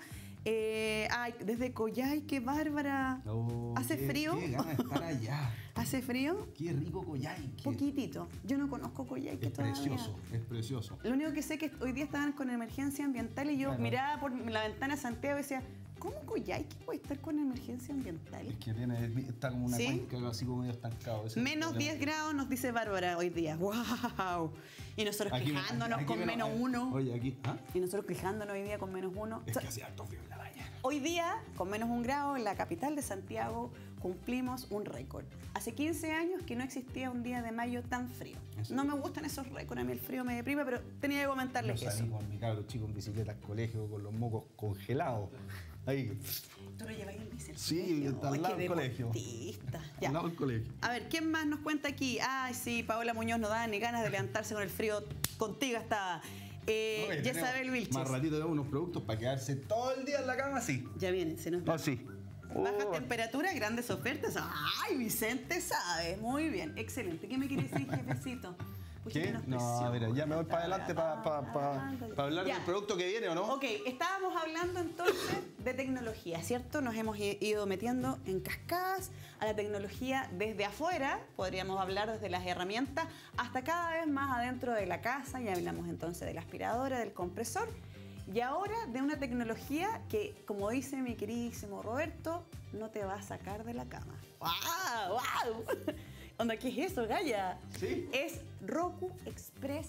Desde Coyhai, qué bárbara. ¿Hace frío? Qué ganas de estar allá. ¿Hace frío? Qué rico Coyhai. Poquitito. Yo no conozco Coyhaique Es todavía. precioso, es precioso. Lo único que sé es que hoy día estaban con emergencia ambiental y yo Bueno. miraba por la ventana de Santiago y decía, ¿cómo Coyhaique puede estar con emergencia ambiental? Es que está como una ¿Sí? cuenca así como medio estancado. Ese es el Menos problema. 10 grados nos dice Bárbara hoy día. ¡Wow! Y nosotros Aquí- quejándonos aquí con menos- menos 1. Oye, aquí. ¿Ah? Y nosotros quejándonos hoy día con menos 1. Es que hacía harto frío en la mañana. Hoy día, con menos 1 grado, en la capital de Santiago, cumplimos un récord. Hace 15 años que no existía un día de mayo tan frío. ¿En No me gustan esos récords, a mí el frío me deprime, pero tenía que Yo comentarles eso. salí con mi cabro chico en bicicleta al colegio con los mocos congelados. Ahí, ¿Tú lo lleváis en bici al Sí, colegio? está al Ay, lado qué del colegio. deportista. Ya. al lado del colegio. A ver, ¿quién más nos cuenta aquí? Ay, sí, Paola Muñoz no da ni ganas de levantarse con el frío. Contigo estaba. Oye, Jezabel tenemos Vilches. Más ratito tenemos unos productos para quedarse todo el día en la cama así. Ya viene, se nos va. Así. Bajas temperaturas, grandes ofertas. Ay, Vicente sabe. Muy bien, excelente. ¿Qué me quiere decir, jefecito? Pucha, ¿Qué? nos No, a ver, ya me voy para adelante para Ándale. hablar Ya. del producto que viene, ¿o no? Ok, estábamos hablando entonces de tecnología, ¿cierto? Nos hemos ido metiendo en cascadas a la tecnología desde afuera, podríamos hablar desde las herramientas, hasta cada vez más adentro de la casa. Ya hablamos entonces de la aspiradora, del compresor. Y ahora de una tecnología que, como dice mi queridísimo Roberto, no te va a sacar de la cama. ¡Wow! ¡Wow! Onda, ¿qué es eso, Gaya? Sí. Es Roku Express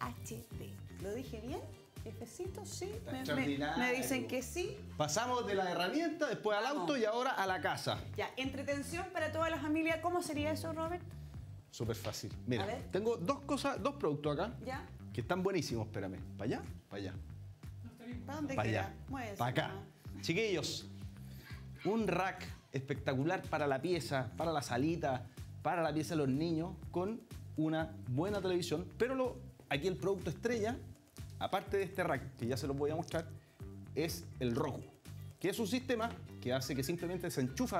HD. ¿Lo dije bien? ¿Jefecito? Sí. extraordinario. Me dicen que sí. Pasamos de la herramienta, después al Vamos. auto y ahora a la casa. Ya, entretención para toda la familia. ¿Cómo sería eso, Robert? Súper fácil. Mira, A ver. tengo dos productos acá ¿Ya? que están buenísimos. Espérame. ¿Para allá? Para allá. ¿Para dónde Para queda? allá. Muévese, Para acá. mamá. Chiquillos, un rack espectacular para la pieza, para la salita, para la pieza de los niños, con una buena televisión. Pero aquí el producto estrella, aparte de este rack, que ya se los voy a mostrar, es el Roku, que es un sistema que hace que simplemente se enchufa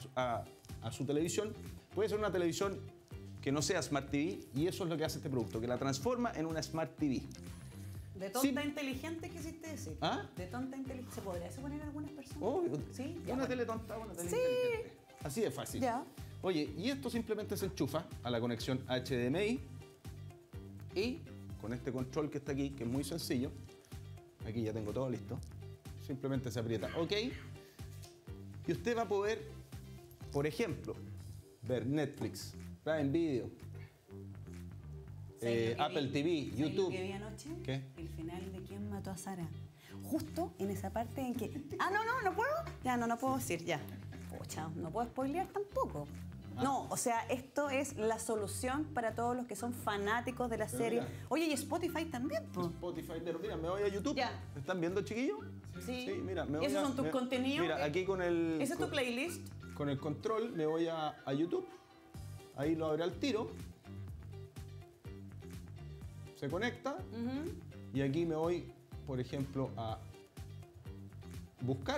a su televisión. Puede ser una televisión que no sea Smart TV, y eso es lo que hace este producto, que la transforma en una Smart TV. De tonta Sí. inteligente quisiste decir. ¿Ah? De tonta inteligente. ¿Se podría suponer algunas personas? Obvio. Sí, ya, Una bueno. tele tonta, una tele Sí. inteligente. Así de fácil. Ya. Oye, y esto simplemente se enchufa a la conexión HDMI y con este control que está aquí, que es muy sencillo, aquí ya tengo todo listo, simplemente se aprieta OK y usted va a poder, por ejemplo, ver Netflix, Prime Video, ¿Sabes lo que Apple vi? TV, ¿Sabes YouTube. lo que vi anoche? ¿Qué? El final de ¿Quién mató a Sara? Justo en esa parte en que... Ah, no puedo. Ya, no puedo decir, ya. Pucha, no puedo spoilear tampoco. No, o sea, esto es la solución para todos los que son fanáticos de la Pero serie. mira. Oye, y Spotify también, po. Spotify, pero mira, me voy a YouTube. Ya. ¿Me están viendo, chiquillos? Sí. Mira, me ¿Y voy esos a- son tus me- contenidos? Mira, aquí con el... ¿Esa es tu con- playlist? Con el control me voy a YouTube, ahí lo abre al tiro, se conecta Ujú. y aquí me voy, por ejemplo, a buscar.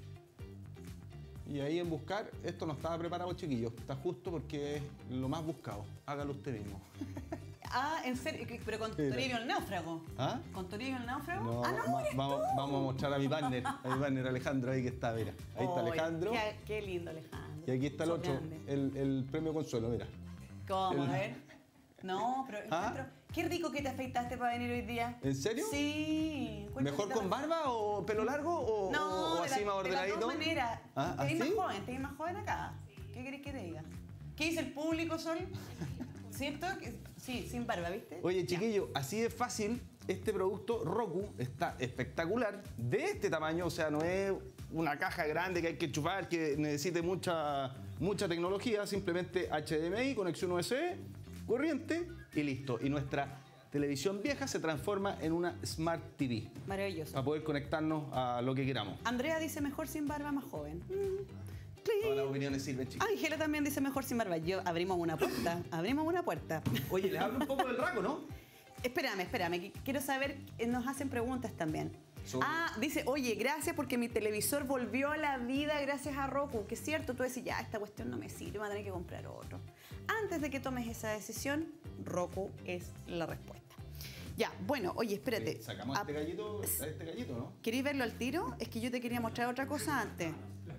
Y ahí en buscar, esto no estaba preparado, chiquillos, está justo porque es lo más buscado. Hágalo usted mismo. Ah, ¿en serio? ¿Pero con Mira. Toribio el náufrago? ¿Ah? ¿Con Toribio el náufrago? No, ah, no, eres vamos, tú. vamos a mostrar a mi partner Alejandro, ahí que está, mira. Ahí está Oy, Alejandro. Qué lindo, Alejandro. Y aquí está el Sos otro, grande. el premio Consuelo, mira. ¿Cómo? el- A ver. No, pero ¿Ah? encuentro... Qué rico que te afeitaste para venir hoy día. ¿En serio? Sí. encuentro ¿Mejor que te- con barba o pelo largo o, No, o de así la- más de las ordenadito? dos maneras. ¿Ah, te ves así? más joven acá. ¿Qué querés que te diga? ¿Qué dice el público, Sol? ¿Cierto? Sí, sin barba, ¿viste? Oye, chiquillo, así de fácil, este producto Roku está espectacular, de este tamaño, o sea, no es una caja grande que hay que enchufar, que necesite mucha tecnología, simplemente HDMI, conexión USB, corriente y listo. Y nuestra televisión vieja se transforma en una Smart TV Maravilloso. para poder conectarnos a lo que queramos. Andrea dice mejor sin barba, más joven. Todas las opiniones sirven, chicos. Ángela también dice mejor sin barba. Abrimos una puerta. Abrimos una puerta. Oye, les hablo un poco del Roku, ¿no? Espérame, que quiero saber, nos hacen preguntas también. Sobre- Dice, oye, gracias porque mi televisor volvió a la vida gracias a Roku. Que es cierto, tú decís, ya, esta cuestión no me sirve, voy a tener que comprar otro. Antes de que tomes esa decisión, Roku es la respuesta. Ya, bueno, oye, espérate. Sacamos este gallito, ¿no? ¿Queréis verlo al tiro? Es que yo te quería mostrar otra cosa antes.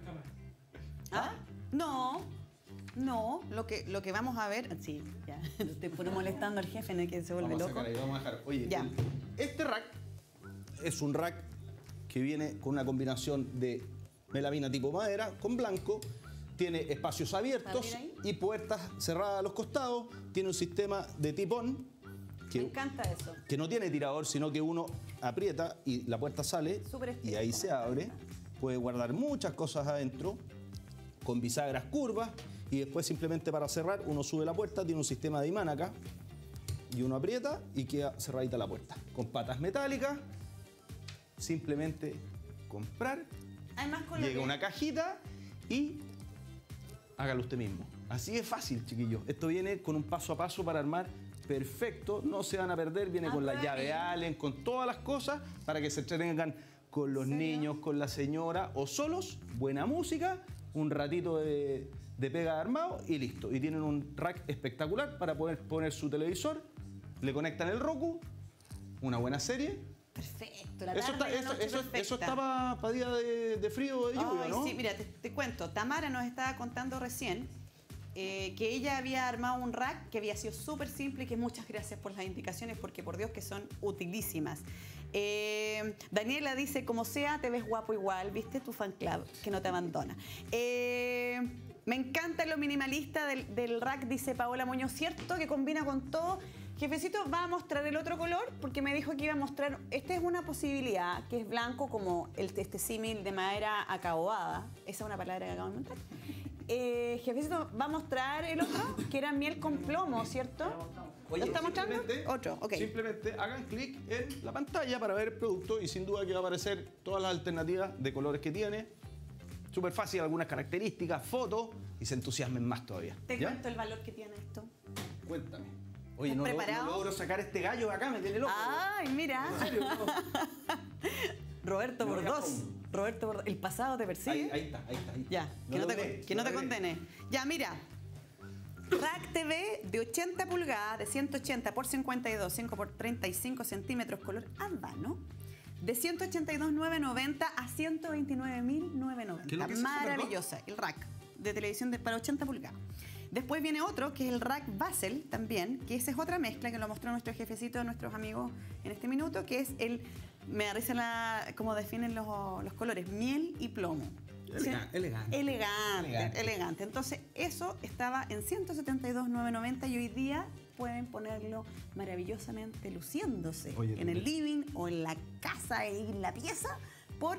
¿Ah? No, lo que vamos a ver... Sí, ya, te pone molestando al jefe, ¿no? Que se vuelve Vamos a loco. sacar ahí, vamos a dejar. Oye, Ya. este rack es un rack que viene con una combinación de melamina tipo madera con blanco. Tiene espacios abiertos ¿Abrir ahí? y puertas cerradas a los costados. Tiene un sistema de tipón Me encanta eso. que no tiene tirador, sino que uno aprieta y la puerta sale Súper estético. y ahí se abre. Puede guardar muchas cosas adentro con bisagras curvas y después simplemente para cerrar uno sube la puerta, tiene un sistema de imán acá y uno aprieta y queda cerradita la puerta. Con patas metálicas, simplemente comprar, Además, con lo llega que- una cajita y hágalo usted mismo. Así de fácil, chiquillos. Esto viene con un paso a paso para armar perfecto, no se van a perder, viene con la Prueba llave ahí. Allen, con todas las cosas para que se entretengan con los niños, con la señora o solos, buena música, un ratito de pega armado y listo. Y tienen un rack espectacular para poder poner su televisor, le conectan el Roku, una buena serie. Perfecto, la Eso está, tarde y la noche eso perfecta. está para día de frío o de lluvia, Ay, ¿no? sí, mira, te cuento. Tamara nos estaba contando recién que ella había armado un rack que había sido súper simple y que muchas gracias por las indicaciones porque por Dios que son utilísimas. Daniela dice, como sea, te ves guapo igual, ¿viste? Tu fan club, que no te abandona. Me encanta lo minimalista del rack, dice Paola Muñoz, ¿cierto? Que combina con todo. Jefecito va a mostrar el otro color porque me dijo que iba a mostrar, esta es una posibilidad, que es blanco como este símil de madera acaobada. Esa es una palabra que acabo de inventar. Jefecito va a mostrar el otro, que era miel con plomo, ¿cierto? ¿Lo está mostrando? simplemente- Otro, ok. Simplemente hagan clic en la pantalla para ver el producto y sin duda que va a aparecer todas las alternativas de colores que tiene. Súper fácil, algunas características, fotos y se entusiasmen más todavía. Te ¿Ya? cuento el valor que tiene esto. Cuéntame. Oye, ¿Estás no preparado? logro sacar este gallo de acá, me tiene loco. Ay, mira. ¿En serio? No. Roberto Me voy a Bordós. fondo. Roberto Bordós. El pasado te persigue. Ahí está. Ya, que no te condene. Ya, mira. Rack TV de 80 pulgadas, de 180 por 52, 5 por 35 centímetros, color habano, de 182.990 a 129.990. ¿Qué es lo que es eso, Maravillosa. El rack de televisión para 80 pulgadas. Después viene otro, que es el rack Basel también, que esa es otra mezcla que lo mostró nuestro jefecito, nuestros amigos en este minuto, que es el, me da risa cómo definen los colores, miel y plomo. Elegante. Entonces, eso estaba en 172.990 y hoy día pueden ponerlo maravillosamente luciéndose Oye, en el living o en la casa y en la pieza por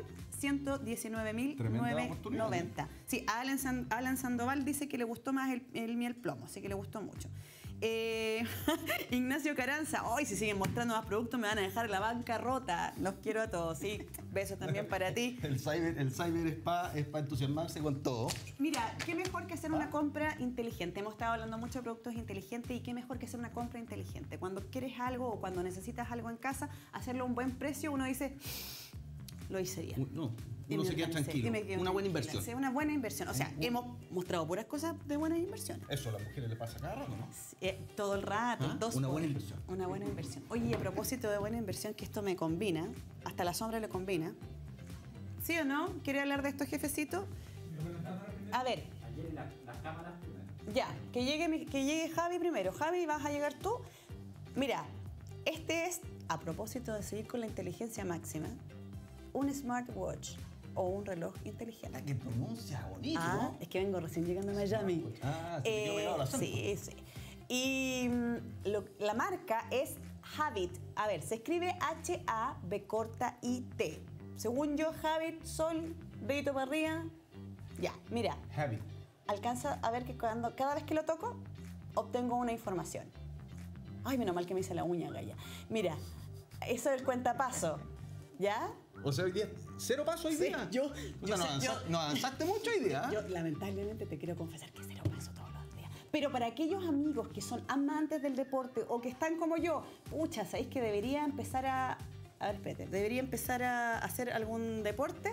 119.990. Sí, Alan Sandoval dice que le gustó más el miel plomo, así que le gustó mucho. Ignacio Caranza, hoy si siguen mostrando más productos me van a dejar la banca rota. Los quiero a todos, sí. Besos también para ti. El cyber es para entusiasmarse con todo. Mira, qué mejor que hacer una compra inteligente. Hemos estado hablando mucho de productos inteligentes y qué mejor que hacer una compra inteligente. Cuando quieres algo o cuando necesitas algo en casa, hacerlo a un buen precio, uno dice, lo hice bien. No, Y uno me se queda organicé, tranquilo. y me quedo Una buena tranquila. inversión. Sí, una buena inversión. O sea, hemos mostrado puras cosas de buenas inversiones. Eso a las mujeres les pasa cada rato, ¿no? Todo el rato, Ah, dos una por- buena inversión. Una buena inversión. Oye, y a propósito de buena inversión, que esto me combina, hasta la sombra le combina. ¿Sí o no? ¿Quiere hablar de esto, jefecito? A ver. Ya, que llegue Javi primero. Javi, vas a llegar tú. Mira, este es, a propósito de seguir con la inteligencia máxima, un smartwatch o un reloj inteligente. Que pronuncia bonito, Ah, ¿no? es que vengo recién llegando a Miami. Ah, se te quedó pegado el acento. Sí, sí. Y la marca es Habit. A ver, se escribe H-A-B-I-T. Según yo, Habit, sol, dedito para arriba. Ya, mira, Habit. alcanza a ver que cada vez que lo toco, obtengo una información. Ay, menos mal que me hice la uña, Gaya. Mira, eso es el cuentapaso, ¿ya? O sea, hoy día, cero paso hoy Sí, día. yo O sea, no avanzaste mucho hoy día. Yo lamentablemente te quiero confesar que cero paso todos los días. Pero para aquellos amigos que son amantes del deporte o que están como yo, pucha, ¿sabéis que debería empezar a ver, espérate, debería empezar a hacer algún deporte?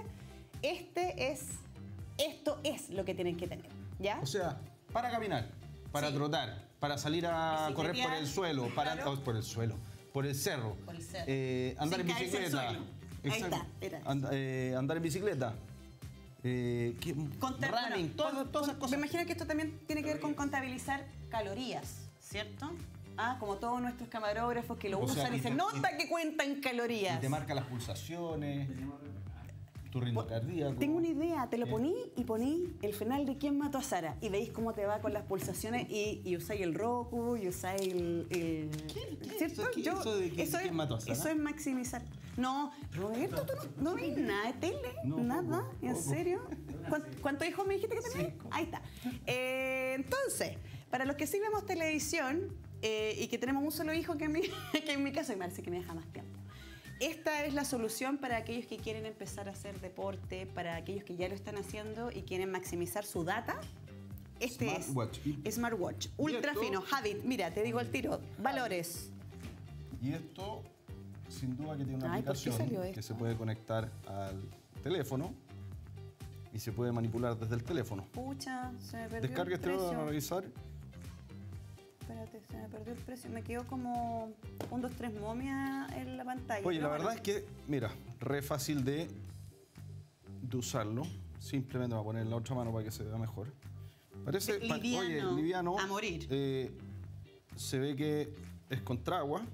Esto es lo que tienen que tener, ¿ya? O sea, para caminar, para trotar, para salir a correr por Bicicletear, el suelo, claro. por el suelo, por el cerro. Por el cerro. Andar Sin en caerse al bicicleta. suelo. Ahí está, era. Andar en bicicleta. Running, todas esas cosas. Me imagino que esto también tiene que ver con contabilizar calorías, ¿cierto? Ah, como todos nuestros camarógrafos que lo O usan sea, y dicen, nota que cuentan calorías. Y te marca las pulsaciones, tu ritmo cardíaco. Tengo una idea, te lo poní y poní el final de ¿Quién mató a Sara? Y veis cómo te va con las pulsaciones y usáis el Roku y usáis el ¿cierto? ¿Qué eso de quién mató a Sara? Eso es maximizar. No, Roberto, tú no ves nada de tele, No, nada, poco, ¿en poco. serio? ¿Cuántos hijos me dijiste que tenías? Ahí está. Entonces, para los que sí vemos televisión y que tenemos un solo hijo que en mi caso, y me parece que me deja más tiempo. Esta es la solución para aquellos que quieren empezar a hacer deporte, para aquellos que ya lo están haciendo y quieren maximizar su data. Este Smartwatch. es Smartwatch, ultra esto- fino, Habit. Mira, te digo al tiro, valores. Y esto, sin duda que tiene una Ay, ¿por qué aplicación salió que esto? se puede conectar al teléfono y se puede manipular desde el teléfono. Pucha, se me perdió Descarga el este precio. para revisar. Espérate, se me perdió el precio. Me quedó como 1, 2, 3 momias en la pantalla. Oye, la Pero verdad bueno. es que, mira, re fácil de usarlo. Simplemente voy a poner en la otra mano para que se vea mejor. Parece, Liviano, oye, liviano. a morir. Se ve que es contra agua.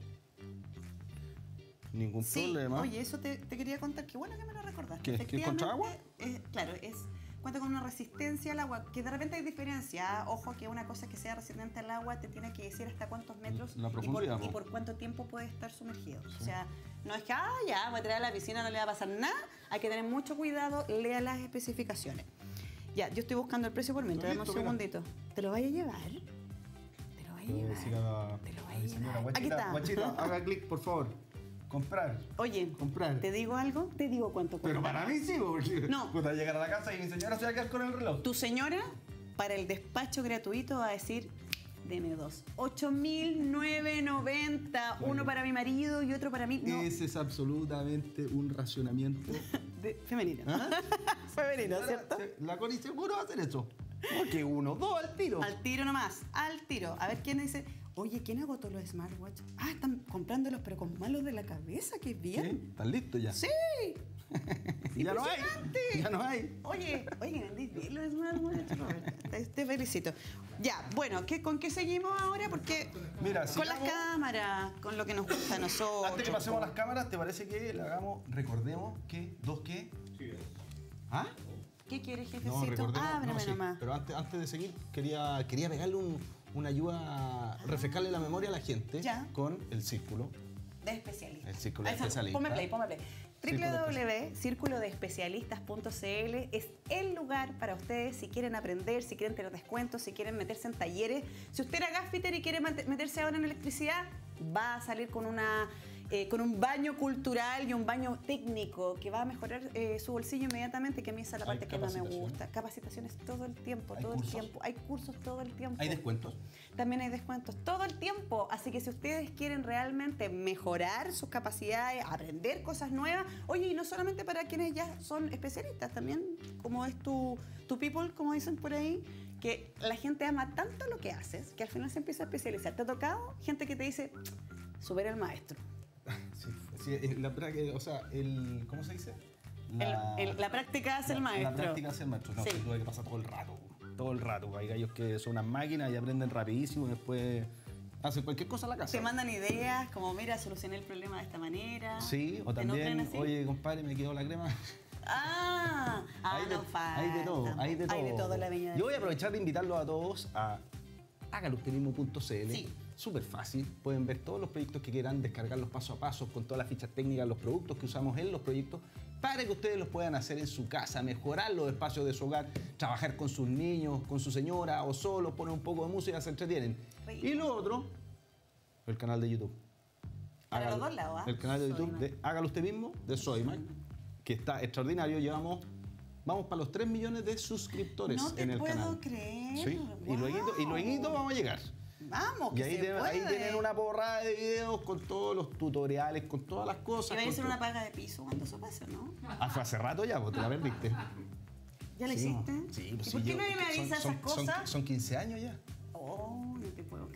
Ningún Sí, problema. oye, eso te quería contar. Qué bueno que me lo recordaste. ¿Qué es contra agua? Claro, cuenta con una resistencia al agua, que de repente hay diferencia. Ojo que una cosa que sea resistente al agua te tiene que decir hasta cuántos metros La y profundidad, y po. por cuánto tiempo puede estar sumergido. O sea, no es que, ya, voy a tirar a la piscina, no le va a pasar nada. Hay que tener mucho cuidado, lea las especificaciones. Ya, yo estoy buscando el precio por mientras, dame un Listo, mira. segundito. ¿Te lo vaya a llevar? ¿Te lo vaya a llevar? Te lo vaya a llevar. Aquí está. Guachita, haga clic, por favor. Comprar. Oye, Comprar. ¿te digo algo? Te digo cuánto cuesta. Pero para mí sí, porque No. puta, llegar a la casa y mi señora se va a quedar con el reloj. Tu señora, para el despacho gratuito, va a decir, deme dos. 8.990. Uno para mi marido y otro para mí. No, Ese es absolutamente un racionamiento. femenino. ¿Ah? Femenino, ¿cierto? La Connie seguro va a hacer eso. Porque 1, 2 al tiro. Al tiro nomás, al tiro. A ver quién dice, oye, ¿quién agotó los smartwatch? Ah, están comprándolos, pero con malos de la cabeza, qué ¿Sí? bien. ¿Están listos ya? Sí. Ya no hay. Impresionante. Ya no hay. Oye, vendís bien los smartwatch, Roberto. Te felicito. Ya, bueno, ¿con qué seguimos ahora? Porque Mira, con las sigamos. cámaras, con lo que nos gusta a nosotros. Antes que pasemos a las cámaras, ¿te parece que le hagamos, recordemos que, ¿dos qué? ¿Ah? ¿Qué quieres, No, jefecito? recordemos. Ábreme no, sí, nomás. pero antes de seguir, quería pegarle una ayuda, refrescarle la memoria a la gente Ya. con el círculo. De especialistas. El círculo de Ahí está. especialistas. Ponme play. Círculo de www.circulodespecialistas.cl es el lugar para ustedes si quieren aprender, si quieren tener descuentos, si quieren meterse en talleres. Si usted era gaffiter y quiere meterse ahora en electricidad, va a salir con un baño cultural y un baño técnico que va a mejorar su bolsillo inmediatamente, que a mí esa es la ¿Hay parte que más me capacitación? gusta. Capacitaciones todo el tiempo, ¿Hay todo cursos? el tiempo. Hay cursos todo el tiempo. ¿Hay descuentos? También hay descuentos todo el tiempo. Así que si ustedes quieren realmente mejorar sus capacidades, aprender cosas nuevas, oye, y no solamente para quienes ya son especialistas, también como es tu people, como dicen por ahí, que la gente ama tanto lo que haces que al final se empieza a especializar. ¿Te ha tocado gente que te dice, supera al maestro? Sí, o sea, ¿cómo se dice? La práctica hace el maestro. La práctica hace el maestro. No, Sí. sin duda que pasa todo el rato. Todo el rato. Hay gallos que son unas máquinas y aprenden rapidísimo y después hacen cualquier cosa en la casa. Te mandan ideas como, mira, solucioné el problema de esta manera. Sí, o ¿Te nutren también, así? oye, compadre, me quedó la crema. No falta. Hay de todo, hay de todo. Hay de todo en la viña del Yo voy a aprovechar de invitarlos a todos a hágaloustemismo.cl. Sí. Súper fácil. Pueden ver todos los proyectos que quieran, descargarlos paso a paso con todas las fichas técnicas, los productos que usamos en los proyectos, para que ustedes los puedan hacer en su casa, mejorar los espacios de su hogar, trabajar con sus niños, con su señora o solo, poner un poco de música, se entretienen. Rico. Y lo otro, el canal de YouTube. Para los dos lados, ¿ah? El canal de YouTube Soymac. de Hágalo Usted Mismo, de Soymac, que está extraordinario. Vamos para los 3 millones de suscriptores No te en el puedo canal. creer. Sí, y luego vamos a llegar. Vamos, Y que ahí se tienen, ahí puede. tienen una porrada de videos con todos los tutoriales, con todas las ¿Y cosas. vaya a con hacer todo. una paga de piso cuando eso pase, no? Fue hace rato ya, pues te la perdiste. ¿Ya la Sí, hiciste? sí, pues ¿Y sí, por qué yo- nadie me avisa esas cosas? Son 15 años ya. Oh, no te puedo creer.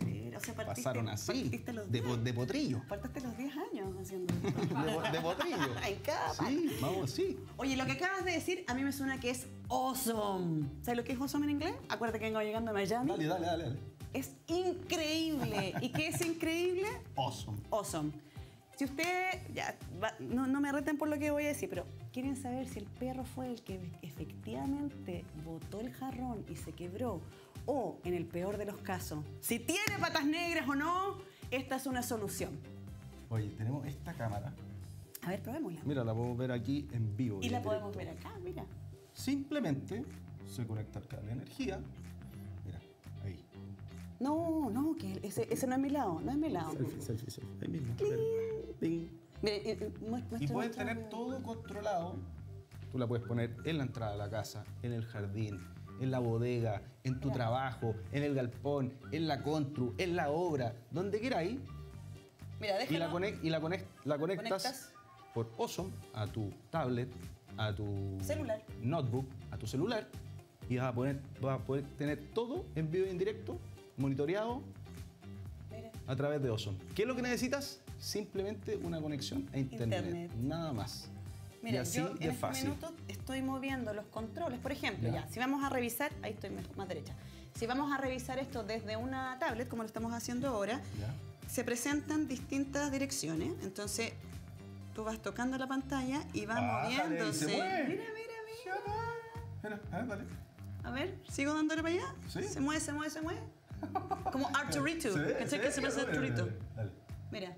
sea, pasaron así, partiste los de potrillo. Partiste los 10 años haciendo esto. De potrillo. En cada Sí, vamos, sí. Oye, lo que acabas de decir a mí me suena que es awesome. ¿Sabes lo que es awesome en inglés? Acuérdate que vengo llegando a Miami. Dale. Es increíble. ¿Y qué es increíble? Awesome. Awesome. Si usted, no me reten por lo que voy a decir, pero quieren saber si el perro fue el que efectivamente botó el jarrón y se quebró, o en el peor de los casos, si tiene patas negras o no, esta es una solución. Oye, tenemos esta cámara. A ver, probémosla. Mira, la podemos ver aquí en vivo. Y en la directo. podemos ver acá, mira. Simplemente se conecta al cable de energía. Mira, ahí. No, que ese no es mi lado, no es mi lado. Selfie. Ahí mismo. Ding. Mire, Y puedes tener todo controlado. Tú la puedes poner en la entrada de la casa, en el jardín, en la bodega, en tu trabajo, en el galpón, en la constru, en la obra, donde queráis. Mira, Y déjalo. la conectas Conectas. por Awesome a tu tablet, a tu Celular. notebook, a tu celular. Y vas a poder tener todo en vivo y en directo, monitoreado Mira. a través de Awesome. ¿Qué es lo que necesitas? Simplemente una conexión a internet. Nada más. Y Mira, así yo de en este fácil. minuto estoy moviendo los controles. Por ejemplo, Ya. si vamos a revisar, ahí estoy más derecha. Si vamos a revisar esto desde una tablet, como lo estamos haciendo ahora, Ya. se presentan distintas direcciones. Entonces, tú vas tocando la pantalla y va Bájale, moviéndose. se mueve. Mira. Mira, a ver, dale. A ver, ¿sigo dándole para allá? Sí. Se mueve. Como Arturito. Sí, ¿Cachai que se parece a dale, Arturito? dale. Mira.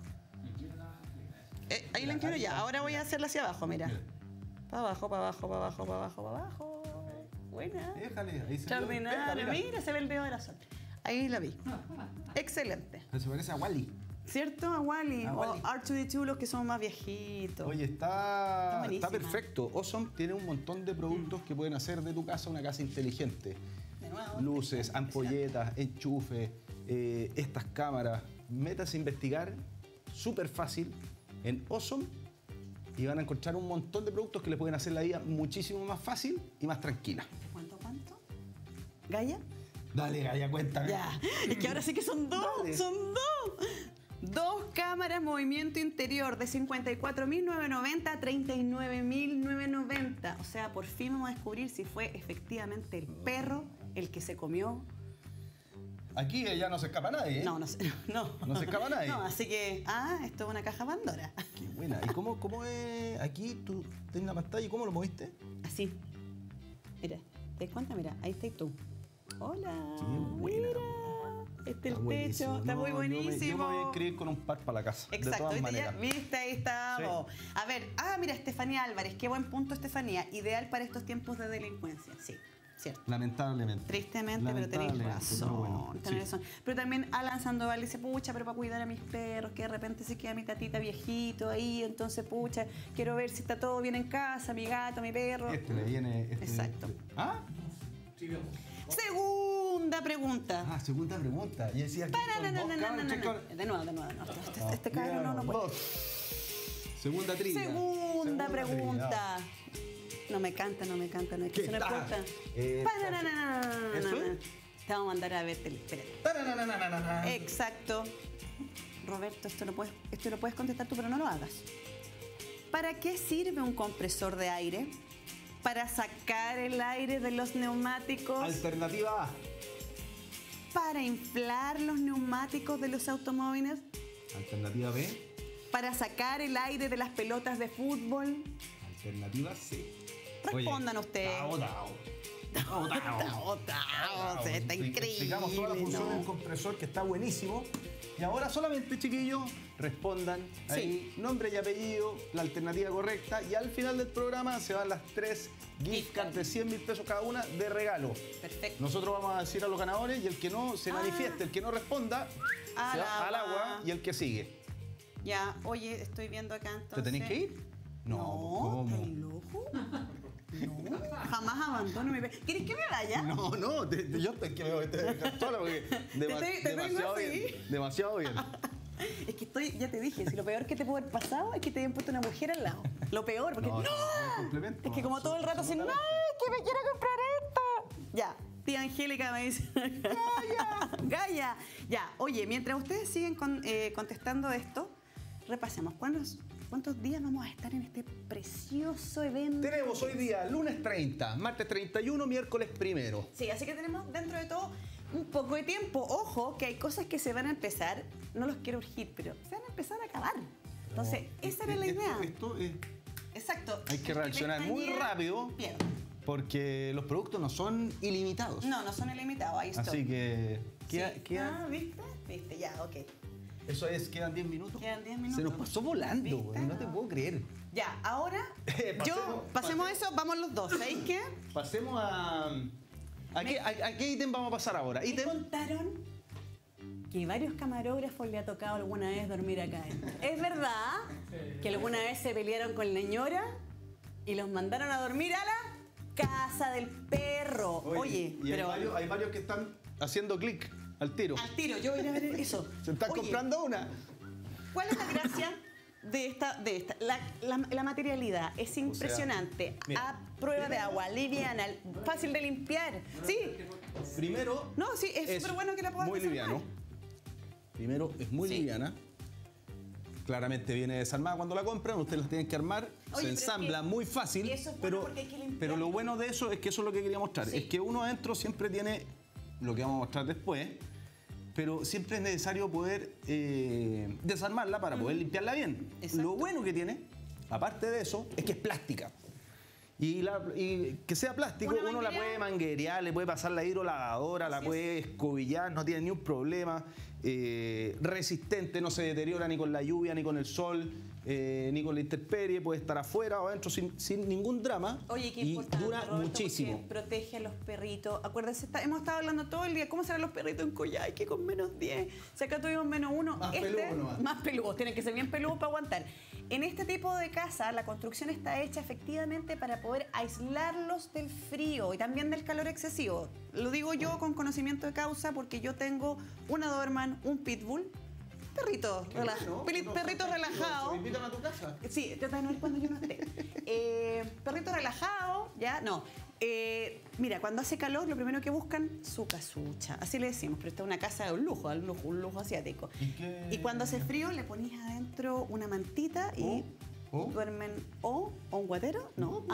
Ahí la quiero ya. Ahora voy a hacerla hacia abajo, mira. Para abajo. Buena. Déjale, ahí se ve. Extraordinario. Mira. Mira, se ve el dedo de la sol. Ahí la vi. Excelente. Se parece a Wally. ¿Cierto? A Wally. A O Wall-E. R2D2, los que son más viejitos. Oye, está buenísima. perfecto. Awesome tiene un montón de productos que pueden hacer de tu casa una casa inteligente. De nuevo. Luces, ampolletas, enchufes, estas cámaras. Métase a investigar súper fácil en Awesome y van a encontrar un montón de productos que les pueden hacer la vida muchísimo más fácil y más tranquila. ¿Cuánto? ¿Gaya? Dale, Gaya, cuéntame. Ya. Es que ahora sí que son dos. Dale. Son dos. Dos cámaras movimiento interior de 54.990 a 39.990. O sea, por fin vamos a descubrir si fue efectivamente el perro el que se comió. Aquí ya no se escapa nadie, ¿eh? No se escapa nadie. No, así que, esto es una caja Pandora. Qué buena. ¿Y cómo es aquí? Tú tienes la pantalla y cómo lo moviste? Así. Mira, ¿te das cuenta? Mira, ahí estás tú. Hola. Qué buena. Mira. Este es el buenísimo. techo. Está No, muy yo buenísimo. me voy a inscribir con un par para la casa. Exacto, de todas ¿viste? maneras. ¿Viste? Ahí estamos. A ver, mira, Estefanía Álvarez, qué buen punto, Estefanía. Ideal para estos tiempos de delincuencia. Sí, cierto. Lamentablemente. Tristemente, pero tenéis Lamentablemente, razón. pero bueno, tenés sí. razón. Pero también Alan Sandoval dice, pucha, pero para cuidar a mis perros, que de repente se queda mi tatita viejito ahí, entonces, pucha, quiero ver si está todo bien en casa, mi gato, mi perro. Este le viene. Exacto. ¿Ah? Segunda pregunta. Segunda pregunta. Y decía que son dos cabros, tres cabros. De nuevo. Este cabrón no puede. Dos. Segunda trilla. Segunda trilla. pregunta. No me canta, no es que ¿Qué se me está? importa. ¿Eso es? Te vamos a mandar a ver tele. Espérate. Tarararararara. Exacto. Roberto, esto lo puedes contestar tú, pero no lo hagas. ¿Para qué sirve un compresor de aire? ¿Para sacar el aire de los neumáticos? Alternativa A. ¿Para inflar los neumáticos de los automóviles? Alternativa B. ¿Para sacar el aire de las pelotas de fútbol? Alternativa C. Respondan ustedes. Está increíble. Explicamos toda la función ¿no? del compresor, que está buenísimo. Y ahora solamente, chiquillos, respondan ahí nombre y apellido, la alternativa correcta. Y al final del programa se van las 3 gift cards de 100.000 pesos cada una de regalo. Perfecto. Nosotros vamos a decir a los ganadores y el que no se manifieste, el que no responda, se va al agua y el que sigue. Ya, oye, estoy viendo acá entonces. ¿Te tenéis que ir? No, ¿cómo? ¿estás loco? No, jamás abandono mi perro. ¿Quieres que me vaya? No, yo estoy que me voy a dejar sola porque demasiado así. bien. Demasiado bien. Es que ya te dije, si lo peor que te puede haber pasado es que te hayan puesto una mujer al lado. Lo peor, porque No, complemento. es que como todo el rato así, ¡ay, que me quiero comprar esta! Ya, Tía Angélica me dice. ¡Gaya! ¡Gaya! Ya, oye, mientras ustedes siguen contestando esto, repasemos. ¿Cuántos días vamos a estar en este precioso evento? Tenemos hoy día lunes 30, martes 31, miércoles 1. Sí, así que tenemos dentro de todo un poco de tiempo. Ojo, que hay cosas que se van a empezar, no los quiero urgir, pero se van a empezar a acabar. Entonces, esa era la idea. Esto es... Exacto. Hay que reaccionar muy rápido porque los productos no son ilimitados. No son ilimitados, ahí está. Así que... Ah, ¿viste? Viste, ya, ok. Eso es, quedan 10 minutos. Quedan 10 minutos. Se nos pasó volando, ¿Viste? güey, no te puedo creer. Ya, ahora pasemos eso, vamos los dos. ¿Sabéis qué? Pasemos a... ¿A qué ítem vamos a pasar ahora? Me contaron que varios camarógrafos le ha tocado alguna vez dormir acá adentro. ¿Es verdad que alguna vez se pelearon con la ñora y los mandaron a dormir a la casa del perro? Oye, y pero... hay varios que están haciendo clic al tiro. Al tiro, yo voy a ir a ver eso. Se están comprando una. ¿Cuál es la gracia de esta? La materialidad es impresionante. mira, a prueba de agua, liviana, fácil de limpiar. Sí. Primero... No, sí, es súper bueno que la puedas muy desarmar. liviano. Primero, es muy liviana. Claramente viene desarmada cuando la compran, ustedes la tienen que armar, Oye, se ensambla muy fácil, eso es bueno pero, porque hay que limpiar. pero lo bueno de eso es que eso es lo que quería mostrar, Sí. es que uno adentro siempre tiene lo que vamos a mostrar después, pero siempre es necesario poder desarmarla para poder limpiarla bien. Exacto. Lo bueno que tiene, aparte de eso, es que es plástica. Y que sea plástico, uno la puede manguerear, le puede pasar la hidrolavadora, la puede escobillar, no tiene ni un problema. Resistente, no se deteriora ni con la lluvia, ni con el sol, ni con la intemperie, puede estar afuera o adentro sin ningún drama. Oye, qué y importante, dura Roberto, muchísimo. porque protege a los perritos. Acuérdense, hemos estado hablando todo el día. ¿Cómo serán los perritos en Coyhaique con menos 10? Si acá tuvimos -1. Más peludos nomás. Más peludos. Tienen que ser bien peludos para aguantar. En este tipo de casa, la construcción está hecha efectivamente para poder aislarlos del frío y también del calor excesivo. Lo digo yo con conocimiento de causa porque yo tengo una Doberman, un Pitbull, perrito relajado. ¿Se invitan a tu casa? Sí, trata de no ir cuando yo no esté. Perrito relajado, ¿ya? No. Mira, cuando hace calor, lo primero que buscan, su casucha. Así le decimos, pero esta es una casa de un lujo asiático. Y cuando hace frío, le ponís adentro una mantita y duermen o un guatero. No.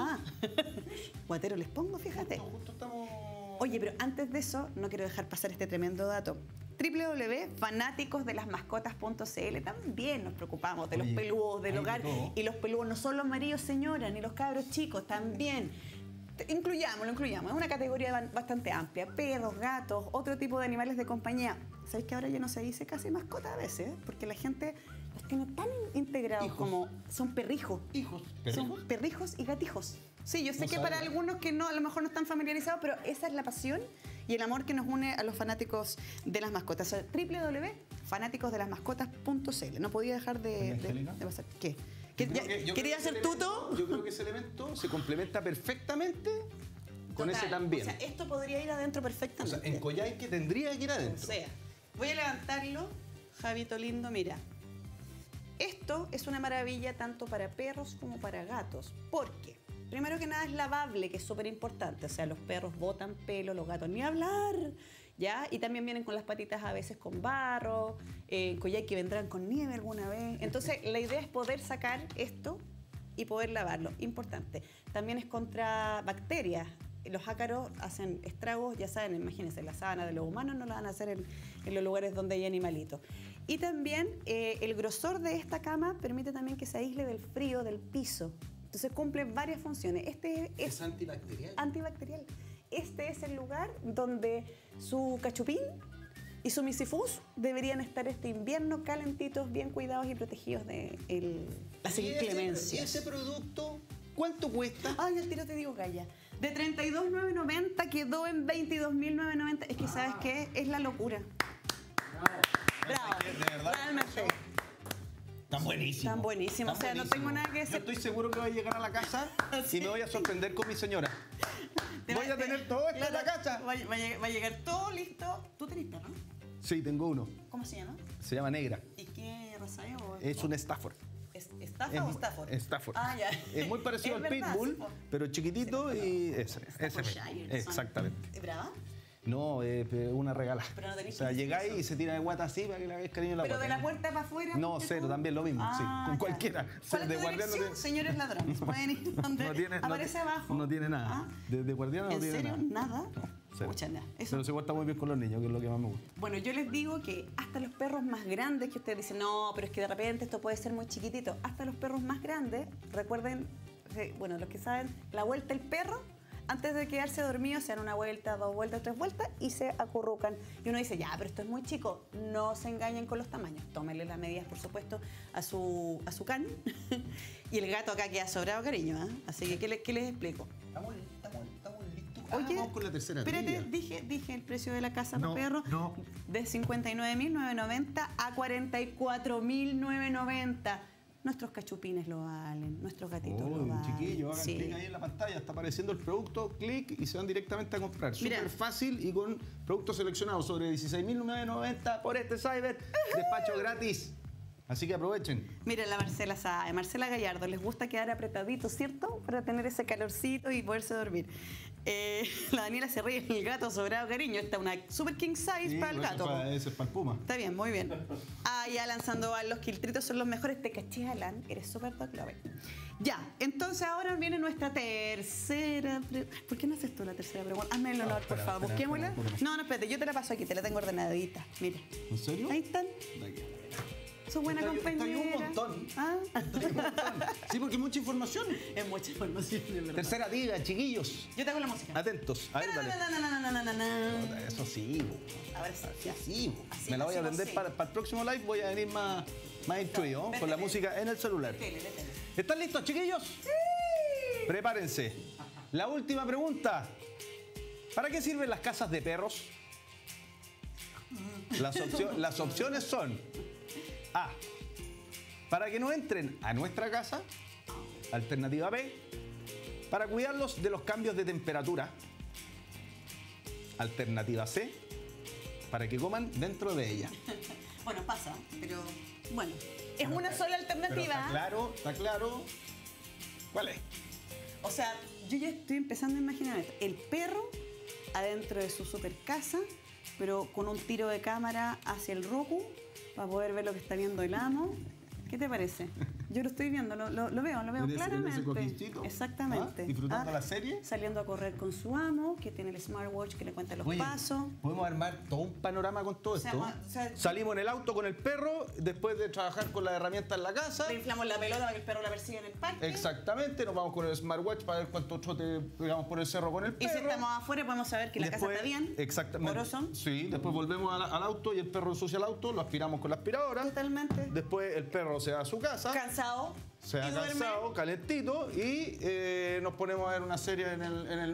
Guatero les pongo, fíjate. Justo estamos... Oye, pero antes de eso, no quiero dejar pasar este tremendo dato. www.fanáticosdelasmascotas.cl. También nos preocupamos de los peludos del hogar. Y los peludos no son los maridos, señora, ni los cabros chicos, también. Incluyámoslo. Es una categoría bastante amplia. Perros, gatos, otro tipo de animales de compañía. ¿Sabéis que ahora ya no se dice casi mascota a veces? Porque la gente los tiene tan integrados como son perrijos. Hijos. Son perrijos y gatijos. Sí, yo sé que para algunos que no, a lo mejor no están familiarizados, pero esa es la pasión y el amor que nos une a los fanáticos de las mascotas. www.fanáticosdelasmascotas.cl. No podía dejar de pasar. ¿Qué? ¿Quería hacer tuto? Yo creo que ese elemento se complementa perfectamente con ese también. O sea, esto podría ir adentro perfectamente. O sea, en Coyhaique tendría que ir adentro. O sea, voy a levantarlo, Javito lindo, mira. Esto es una maravilla tanto para perros como para gatos. ¿Por qué? Primero que nada es lavable, que es súper importante. O sea, los perros botan pelo, los gatos ni hablar. ¿Ya? Y también vienen con las patitas a veces con barro, Coyhaique vendrán con nieve alguna vez. Entonces, la idea es poder sacar esto y poder lavarlo. Importante. También es contra bacterias. Los ácaros hacen estragos, ya saben, imagínense, la sábana de los humanos no la van a hacer en los lugares donde hay animalitos. Y también el grosor de esta cama permite también que se aísle del frío del piso. Entonces cumple varias funciones. Este es antibacterial. Antibacterial. Este es el lugar donde su cachupín y su misifus deberían estar este invierno calentitos, bien cuidados y protegidos de las inclemencias. ¿Y ese producto cuánto cuesta? Ay, al tiro te digo, Gaya. De 32.990 quedó en 22.990. Es que, ¿sabes qué? Es la locura. Bravo. De verdad. Realmente. Tan buenísimo. Tan buenísimo. O sea, no tengo nada que decir. Yo estoy seguro que voy a llegar a la casa y me voy a sorprender con mi señora. Voy a tener todo esto en la casa. Va a llegar todo listo. ¿Tú tenés perro? Sí, tengo uno. ¿Cómo se llama? Se llama Negra. ¿Y qué raza es? Es un Stafford. ¿Estafa o Stafford? Stafford. Ah, ya. Es muy parecido Es al verdad, Pitbull, sí, po. pero chiquitito y ese. Staffordshire, Exactamente. ¿Brava? No, una regala. Pero no O tenéis sea, que decir llegáis eso. y se tira de guata así para que le hagáis cariño en la Pero guata. de la puerta para afuera. No, ponte cero, tú. también lo mismo, sí. Con ya. cualquiera. ¿Cuál es De tu guardián no dirección, tiene- señores ladrones? Pueden ir donde No tiene, aparece abajo. No tiene nada. ¿Ah? De guardián no ¿En tiene serio? nada. ¿Nada? Cero. Pucha, nada. Eso. Pero se porta muy bien con los niños, que es lo que más me gusta. Bueno, yo les digo que hasta los perros más grandes, que ustedes dicen, no, pero es que de repente esto puede ser muy chiquitito, hasta los perros más grandes, recuerden, bueno, los que saben, la vuelta del perro, antes de quedarse dormido, se dan una vuelta, 2 vueltas, 3 vueltas y se acurrucan. Y uno dice, ya, pero esto es muy chico, no se engañen con los tamaños. Tómenle las medidas, por supuesto, a su can. Y el gato acá queda sobrado cariño, ¿eh? Así que, ¿qué les explico? Estamos listos. Oye, vamos con la tercera espérate, trivia. dije el precio de la casa No, para perro no. de 59.990 a 44.990. Nuestros cachupines lo valen, nuestros gatitos lo valen. Chiquillos, hagan Sí. clic ahí en la pantalla, está apareciendo el producto, clic y se van directamente a comprar. Mira. Súper fácil y con productos seleccionados sobre 16.990 por este Cyber. Despacho gratis. Así que aprovechen. Mira, la Marcela sabe, Marcela Gallardo, les gusta quedar apretaditos, ¿cierto? Para tener ese calorcito y poderse dormir. La Daniela se ríe, el gato sobrado cariño. Esta es una super king size para el gato. Ese es para el Puma. Está bien, muy bien. Ah, ya Alan Sandoval, los quiltritos son los mejores. Te caché, Alan, eres súper dog lover. Ya, entonces ahora viene nuestra tercera... ¿Por qué no haces tú la tercera pregunta? Hazme el honor, por espera, favor. espera, Busquémosla. espera. No, espérate, yo te la paso aquí, te la tengo ordenadita. Mira. ¿En serio? Ahí están. Su buena Está compañera. ahí un montón. Ah. Sí, porque es mucha información. Es mucha información, de verdad. Tercera tibia, chiquillos. Yo te hago la música. Atentos. A ver, dale. Na. Eso sí, bo. Ahora sí, ya. Sí, bo. Así, Me la voy a así no aprender sé. para el próximo live. Voy a venir más instruido, con la Métele. música en el celular. Métele. ¿Están listos, chiquillos? ¡Sí! Prepárense. La última pregunta. ¿Para qué sirven las casas de perros? Las opciones son A. Para que no entren a nuestra casa. Alternativa B. Para cuidarlos de los cambios de temperatura. Alternativa C. Para que coman dentro de ella. Bueno, pasa, pero bueno. Es una sola alternativa. Está claro. ¿Cuál es? O sea, yo ya estoy empezando a imaginar esto. El perro adentro de su super casa, pero con un tiro de cámara hacia el Roku para poder ver lo que está viendo el amo. ¿Qué te parece? Yo lo estoy viendo, lo veo En ese claramente. coquillito. Exactamente. ¿Ah? Disfrutando la serie. Saliendo a correr con su amo, que tiene el smartwatch que le cuenta los Oye, pasos. podemos armar todo un panorama con todo sea, esto. o sea, Salimos en el auto con el perro, después de trabajar con las herramientas en la casa. Le inflamos la pelota para que el perro la persiga en el parque. Exactamente, nos vamos con el smartwatch para ver cuánto trote pegamos por el cerro con el Y perro. si estamos afuera podemos saber que la casa está bien. Exactamente. Poroso. Sí, después volvemos al auto y el perro ensucia el auto, lo aspiramos con la aspiradora. Totalmente. Después el perro se va a su casa. Cansado. Se ha y duerme. cansado, calentito, y nos ponemos a ver una serie en el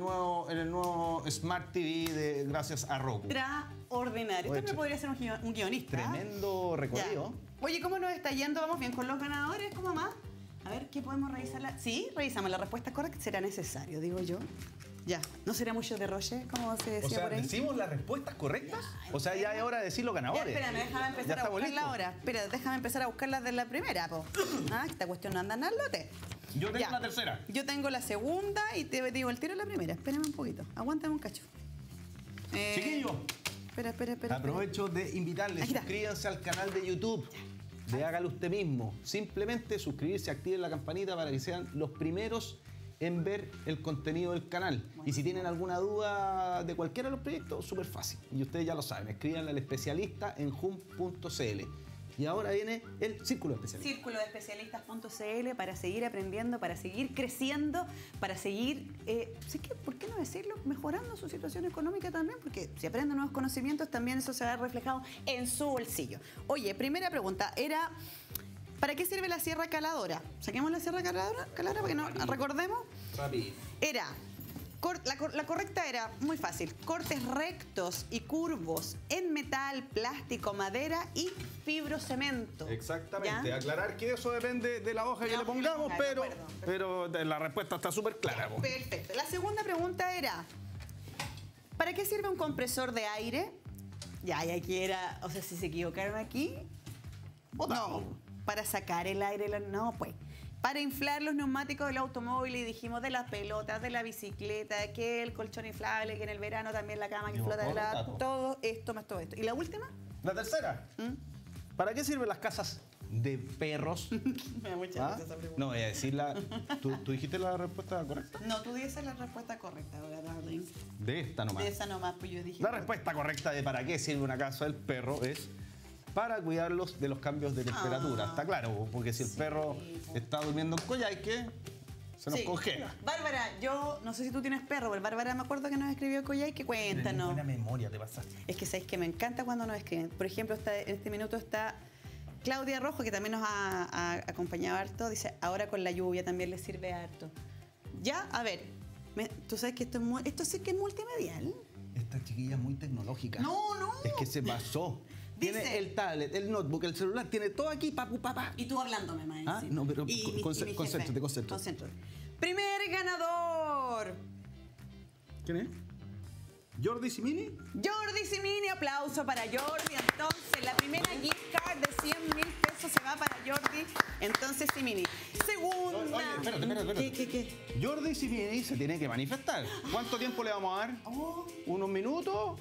nuevo Smart TV gracias a Roku. Extraordinario. Oye, Usted me podría ser un guionista. Tremendo recorrido. Ya. Oye, ¿cómo nos está yendo? ¿Vamos bien con los ganadores? ¿Cómo más? A ver, ¿qué podemos revisar? Sí, revisamos la respuesta correcta. Será necesario, digo yo. Ya. ¿No será mucho de roche, como se decía O sea, por ahí? ¿decimos las respuestas correctas? O sea, ya es hora de decir los Ya, ganadores. espérame, déjame Ya empezar a estamos buscarla listos. ahora. Espera, déjame empezar a buscarlas de la primera, po. Ah, esta cuestión no anda en al lote. Yo tengo Ya. la tercera. Yo tengo la segunda y te digo el tiro la primera. Espérame un poquito. Aguántame un cacho. Chiquillos, Espera. aprovecho de invitarles, Aquí está. suscríbanse al canal de YouTube de Hágalo Usted Mismo. Simplemente suscribirse, activen la campanita para que sean los primeros en ver el contenido del canal. Y si tienen alguna duda de cualquiera de los proyectos, súper fácil. Y ustedes ya lo saben, escríbanle al especialista en jum.cl. Y ahora viene el Círculo Especialista. Círculoespecialistas.cl para seguir aprendiendo, para seguir creciendo, para seguir, ¿por qué no decirlo? Mejorando su situación económica también, porque si aprenden nuevos conocimientos, también eso se va reflejado en su bolsillo. Oye, primera pregunta era, ¿para qué sirve la sierra caladora? Saquemos la sierra caladora para que nos recordemos. Rápido. Era, la correcta era muy fácil, cortes rectos y curvos en metal, plástico, madera y fibrocemento. Exactamente. ¿Ya? Aclarar que eso depende de la hoja que La le hoja que le pongamos, ponga, de pero, acuerdo. pero la respuesta está súper clara. po. Perfecto. La segunda pregunta era, ¿para qué sirve un compresor de aire? Ya, y aquí era, o sea, si se equivocaron aquí, Votamos. no, para sacar el aire, no, pues. para inflar los neumáticos del automóvil y dijimos de las pelotas, de la bicicleta, que el colchón inflable, que en el verano también la cama que Digo, flota de todo lado, dato. todo esto más todo esto. ¿Y la última? La tercera. ¿Para qué sirven las casas de perros? Me da mucha ¿Ah? risa esa pregunta. No voy a decirla. ¿Tú dijiste la respuesta correcta? No, tú dices la respuesta correcta, ahora, darling. De esta nomás. De esa nomás, pues yo dije. La respuesta correcta de para qué sirve una casa del perro es para cuidarlos de los cambios de temperatura. Ah. Está claro, porque si el perro está durmiendo en Coyhaique, se nos Sí. congela. Bárbara, yo no sé si tú tienes perro, pero Bárbara me acuerdo que nos escribió Coyay, que cuéntanos. Buena memoria te pasaste. Es que sabéis que me encanta cuando nos escriben. Por ejemplo, en este minuto está Claudia Rojo, que también nos ha acompañado harto. Dice, ahora con la lluvia también le sirve harto. Ya, a ver, tú sabes que esto sí que es multimedial. Esta chiquilla es muy tecnológica. No, no. Es que se pasó. Dice- Tiene el tablet, el notebook, el celular, tiene todo aquí, papu, papá. Y tú hablándome más Ah, encima. no, pero Y mi jefe. concéntrate. Concéntrate. Primer ganador. ¿Quién es? ¿Jordi Simini? Jordi Simini, aplauso para Jordi. Entonces, la primera gift card de 100.000 pesos se va para Jordi. Entonces, Simini. Segunda. Oye, espérate. ¿Qué? Jordi Simini se tiene que manifestar. ¿Cuánto tiempo le vamos a dar? Oh, ¿Unos minutos?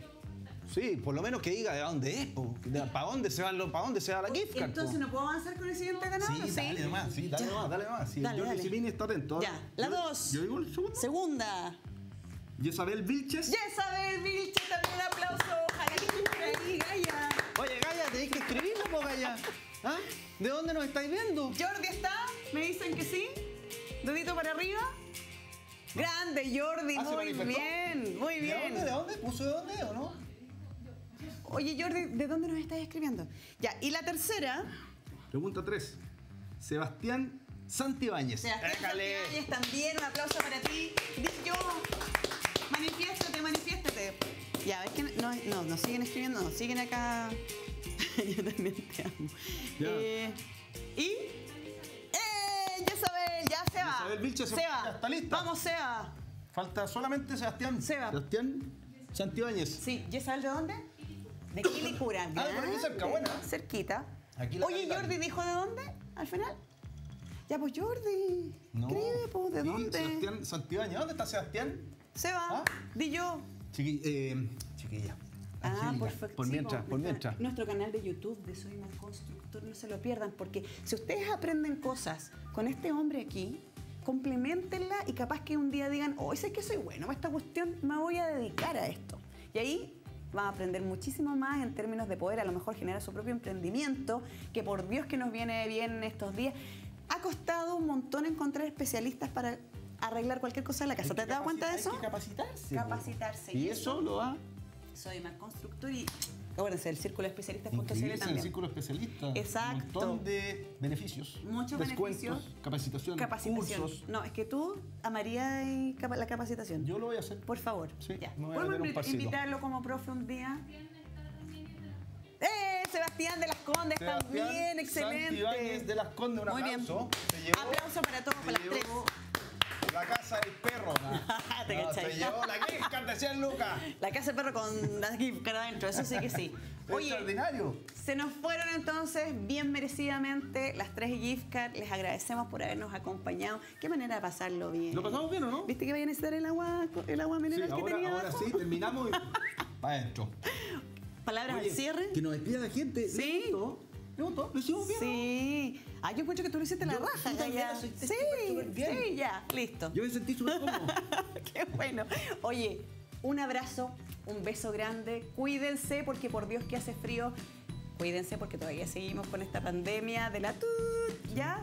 Sí, por lo menos que diga de dónde es, para dónde se va la gift card. entonces, ¿no puedo avanzar con el siguiente ganador? Sí, dale nomás, Ya. dale nomás. Sí, Dale, Jordi dale. Simini está atento. Ya, la dos. Yo digo el segundo. Segunda. Isabel Vilches. Jezabel Vilche, también aplauso. Ojalá que estés por ahí, Gaya. Oye, Gaya, tenéis que escribirlo, po, Gaya. ¿Ah? ¿De dónde nos estáis viendo? Jordi está, me dicen que sí. Dedito para arriba. Grande, Jordi, Ah, ¿se muy manifestó? bien, muy bien. ¿De dónde? ¿Puso de dónde o no? Oye, Jordi, ¿de dónde nos estás escribiendo? Ya, y la tercera, Pregunta 3. Sebastián Santibáñez. Sebastián Déjale. Santibáñez, también un aplauso para ti. Di yo, manifiéstate. Ya, es que no siguen escribiendo, no, siguen acá. Yo también te amo. Ya. Y. Jezabel, ya se va. Jezabel Vilches, se va. ya está lista. Vamos, Seba. Falta solamente Sebastián. Seba. Sebastián Santibáñez. Sí, ¿Jezabel de dónde? De Quilicura. Ah, por aquí cerca, buena. Cerquita. Aquí la Oye, capital. Jordi dijo de dónde al final. Ya, pues Jordi. Escribe, pues, ¿de Sí, dónde? Sebastián Santibáñez. ¿Dónde está Sebastián? Seba, ¿Ah? di yo. Chiquilla. Angélica, Perfecto. Por Sí, mientras, pues, por mientras. Nuestro canal de YouTube de Soy Más Constructor, no se lo pierdan, porque si ustedes aprenden cosas con este hombre aquí, complementenla y capaz que un día digan, oh, sé que soy bueno para esta cuestión, me voy a dedicar a esto. Y ahí van a aprender muchísimo más en términos de poder a lo mejor generar su propio emprendimiento, que por Dios que nos viene bien estos días. Ha costado un montón encontrar especialistas para arreglar cualquier cosa en la casa. ¿Te has dado cuenta de eso? Hay que capacitarse. Capacitarse. Y eso lo da. Soy Más Constructor y acuérdense, el círculo de especialistas.cl Inscribirse en el también. círculo especialista. Exacto. Un montón de beneficios. Muchos descuentos, beneficios. capacitación, Capacitación. cursos. No, es que tú amarías la capacitación. Yo lo voy a hacer. Por favor. Sí, ya. me voy a ¿Podemos meter un pasito. invitarlo como profe un día? Sebastián de las Condes Sebastián también, excelente. Santibáñez de las Condes, un Muy bien. aplauso. Se llevó- Aplauso para todos, se para las tres. llevó La casa del perro. Te No, cachai. se llevó la gift card de 100 lucas. La casa del perro con la gift card adentro, eso sí que sí. Oye, Extraordinario. se nos fueron entonces bien merecidamente las 3 gift cards. Les agradecemos por habernos acompañado. Qué manera de pasarlo bien. ¿Lo pasamos bien o no? ¿Viste que vaya a necesitar el agua Sí, mineral que tenía ahora abajo? sí, terminamos y para adentro. Palabras Oye, al cierre. Que nos despida la gente. Sí. ¿Le gustó? ¿Le gustó? ¿Lo hicimos bien? Sí. Ah, yo encuentro que tú lo hiciste la Yo- raja, tú también Gaya. lo hiciste Sí, súper bien. sí, ya, listo. Yo me sentí súper cómodo. Qué bueno. Oye, un abrazo, un beso grande. Cuídense porque por Dios que hace frío. Cuídense porque todavía seguimos con esta pandemia de la tut, ¿ya?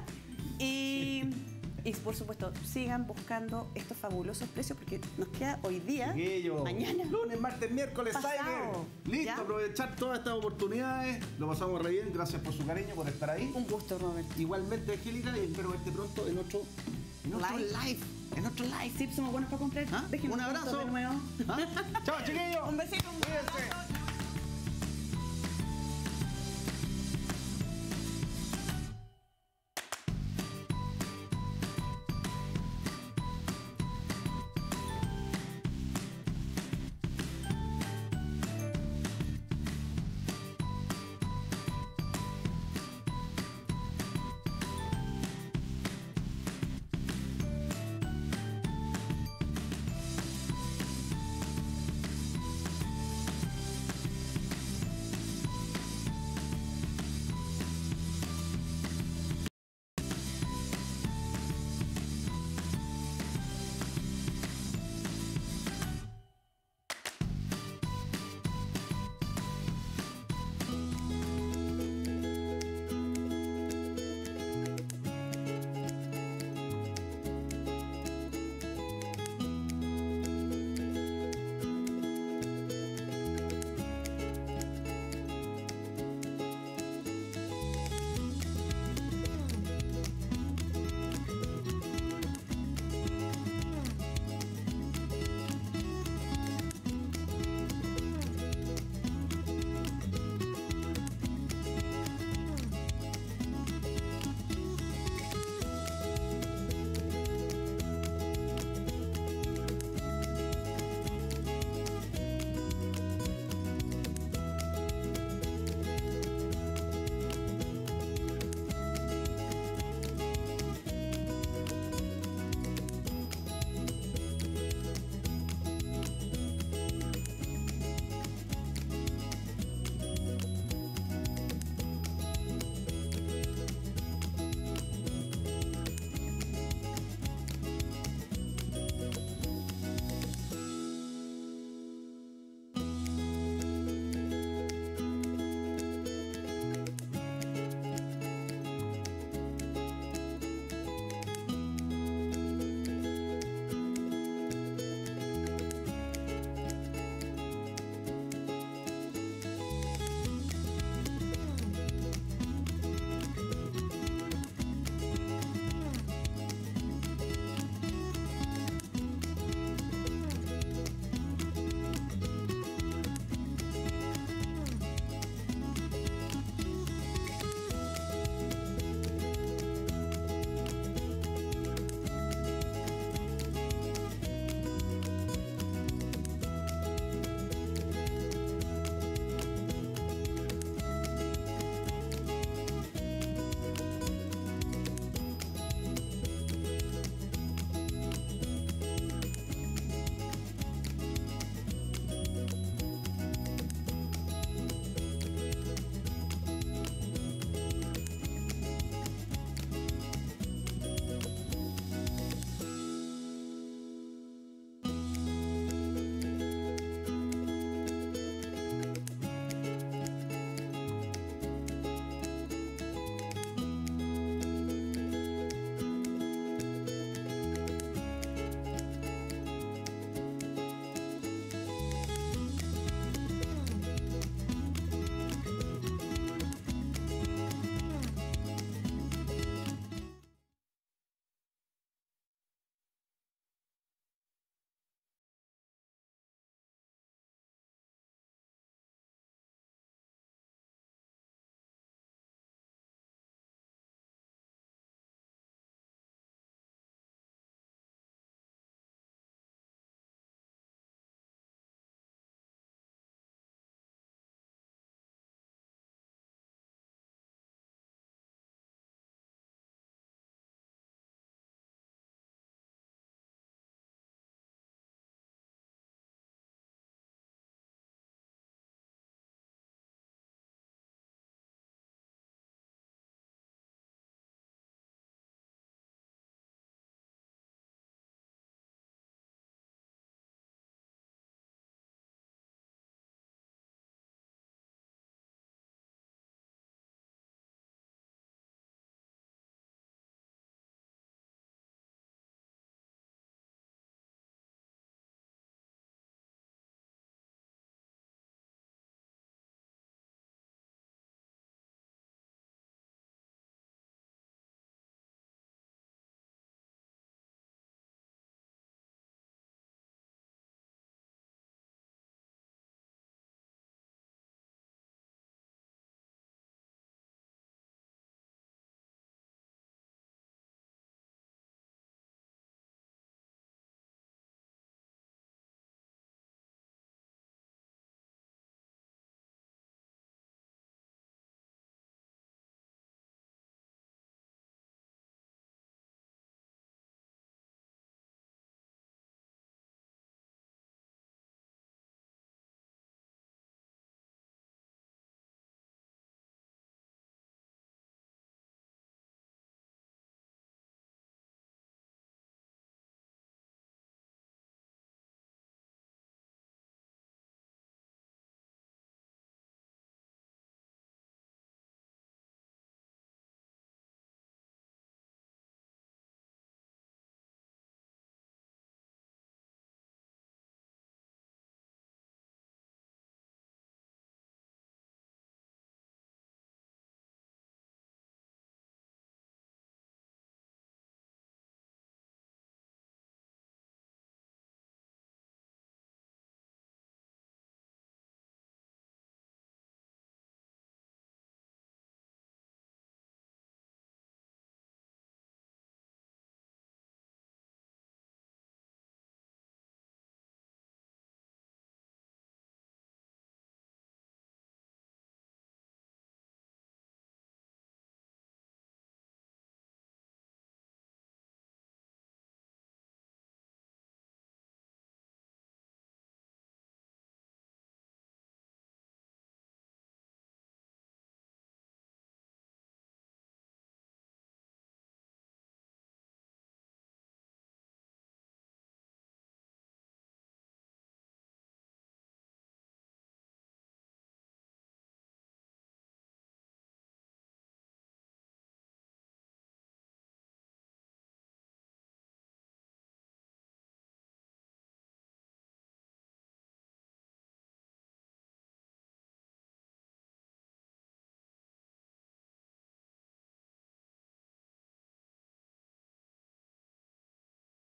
Y por supuesto, sigan buscando estos fabulosos precios porque nos queda hoy día, Chiquillo. mañana. Lunes, martes, miércoles, Pasado. Cyber. Listo, ¿Ya? aprovechar todas estas oportunidades. Lo pasamos re bien. Gracias por su cariño, por estar ahí. Un gusto, Robert. Igualmente, Angélica, y espero verte pronto en otro live. En otro live. Sí, somos buenos para comprar. ¿Ah? Déjenme Un abrazo. de nuevo. ¿Ah? Chao, chiquillos. Un besito, un Cuídense. abrazo.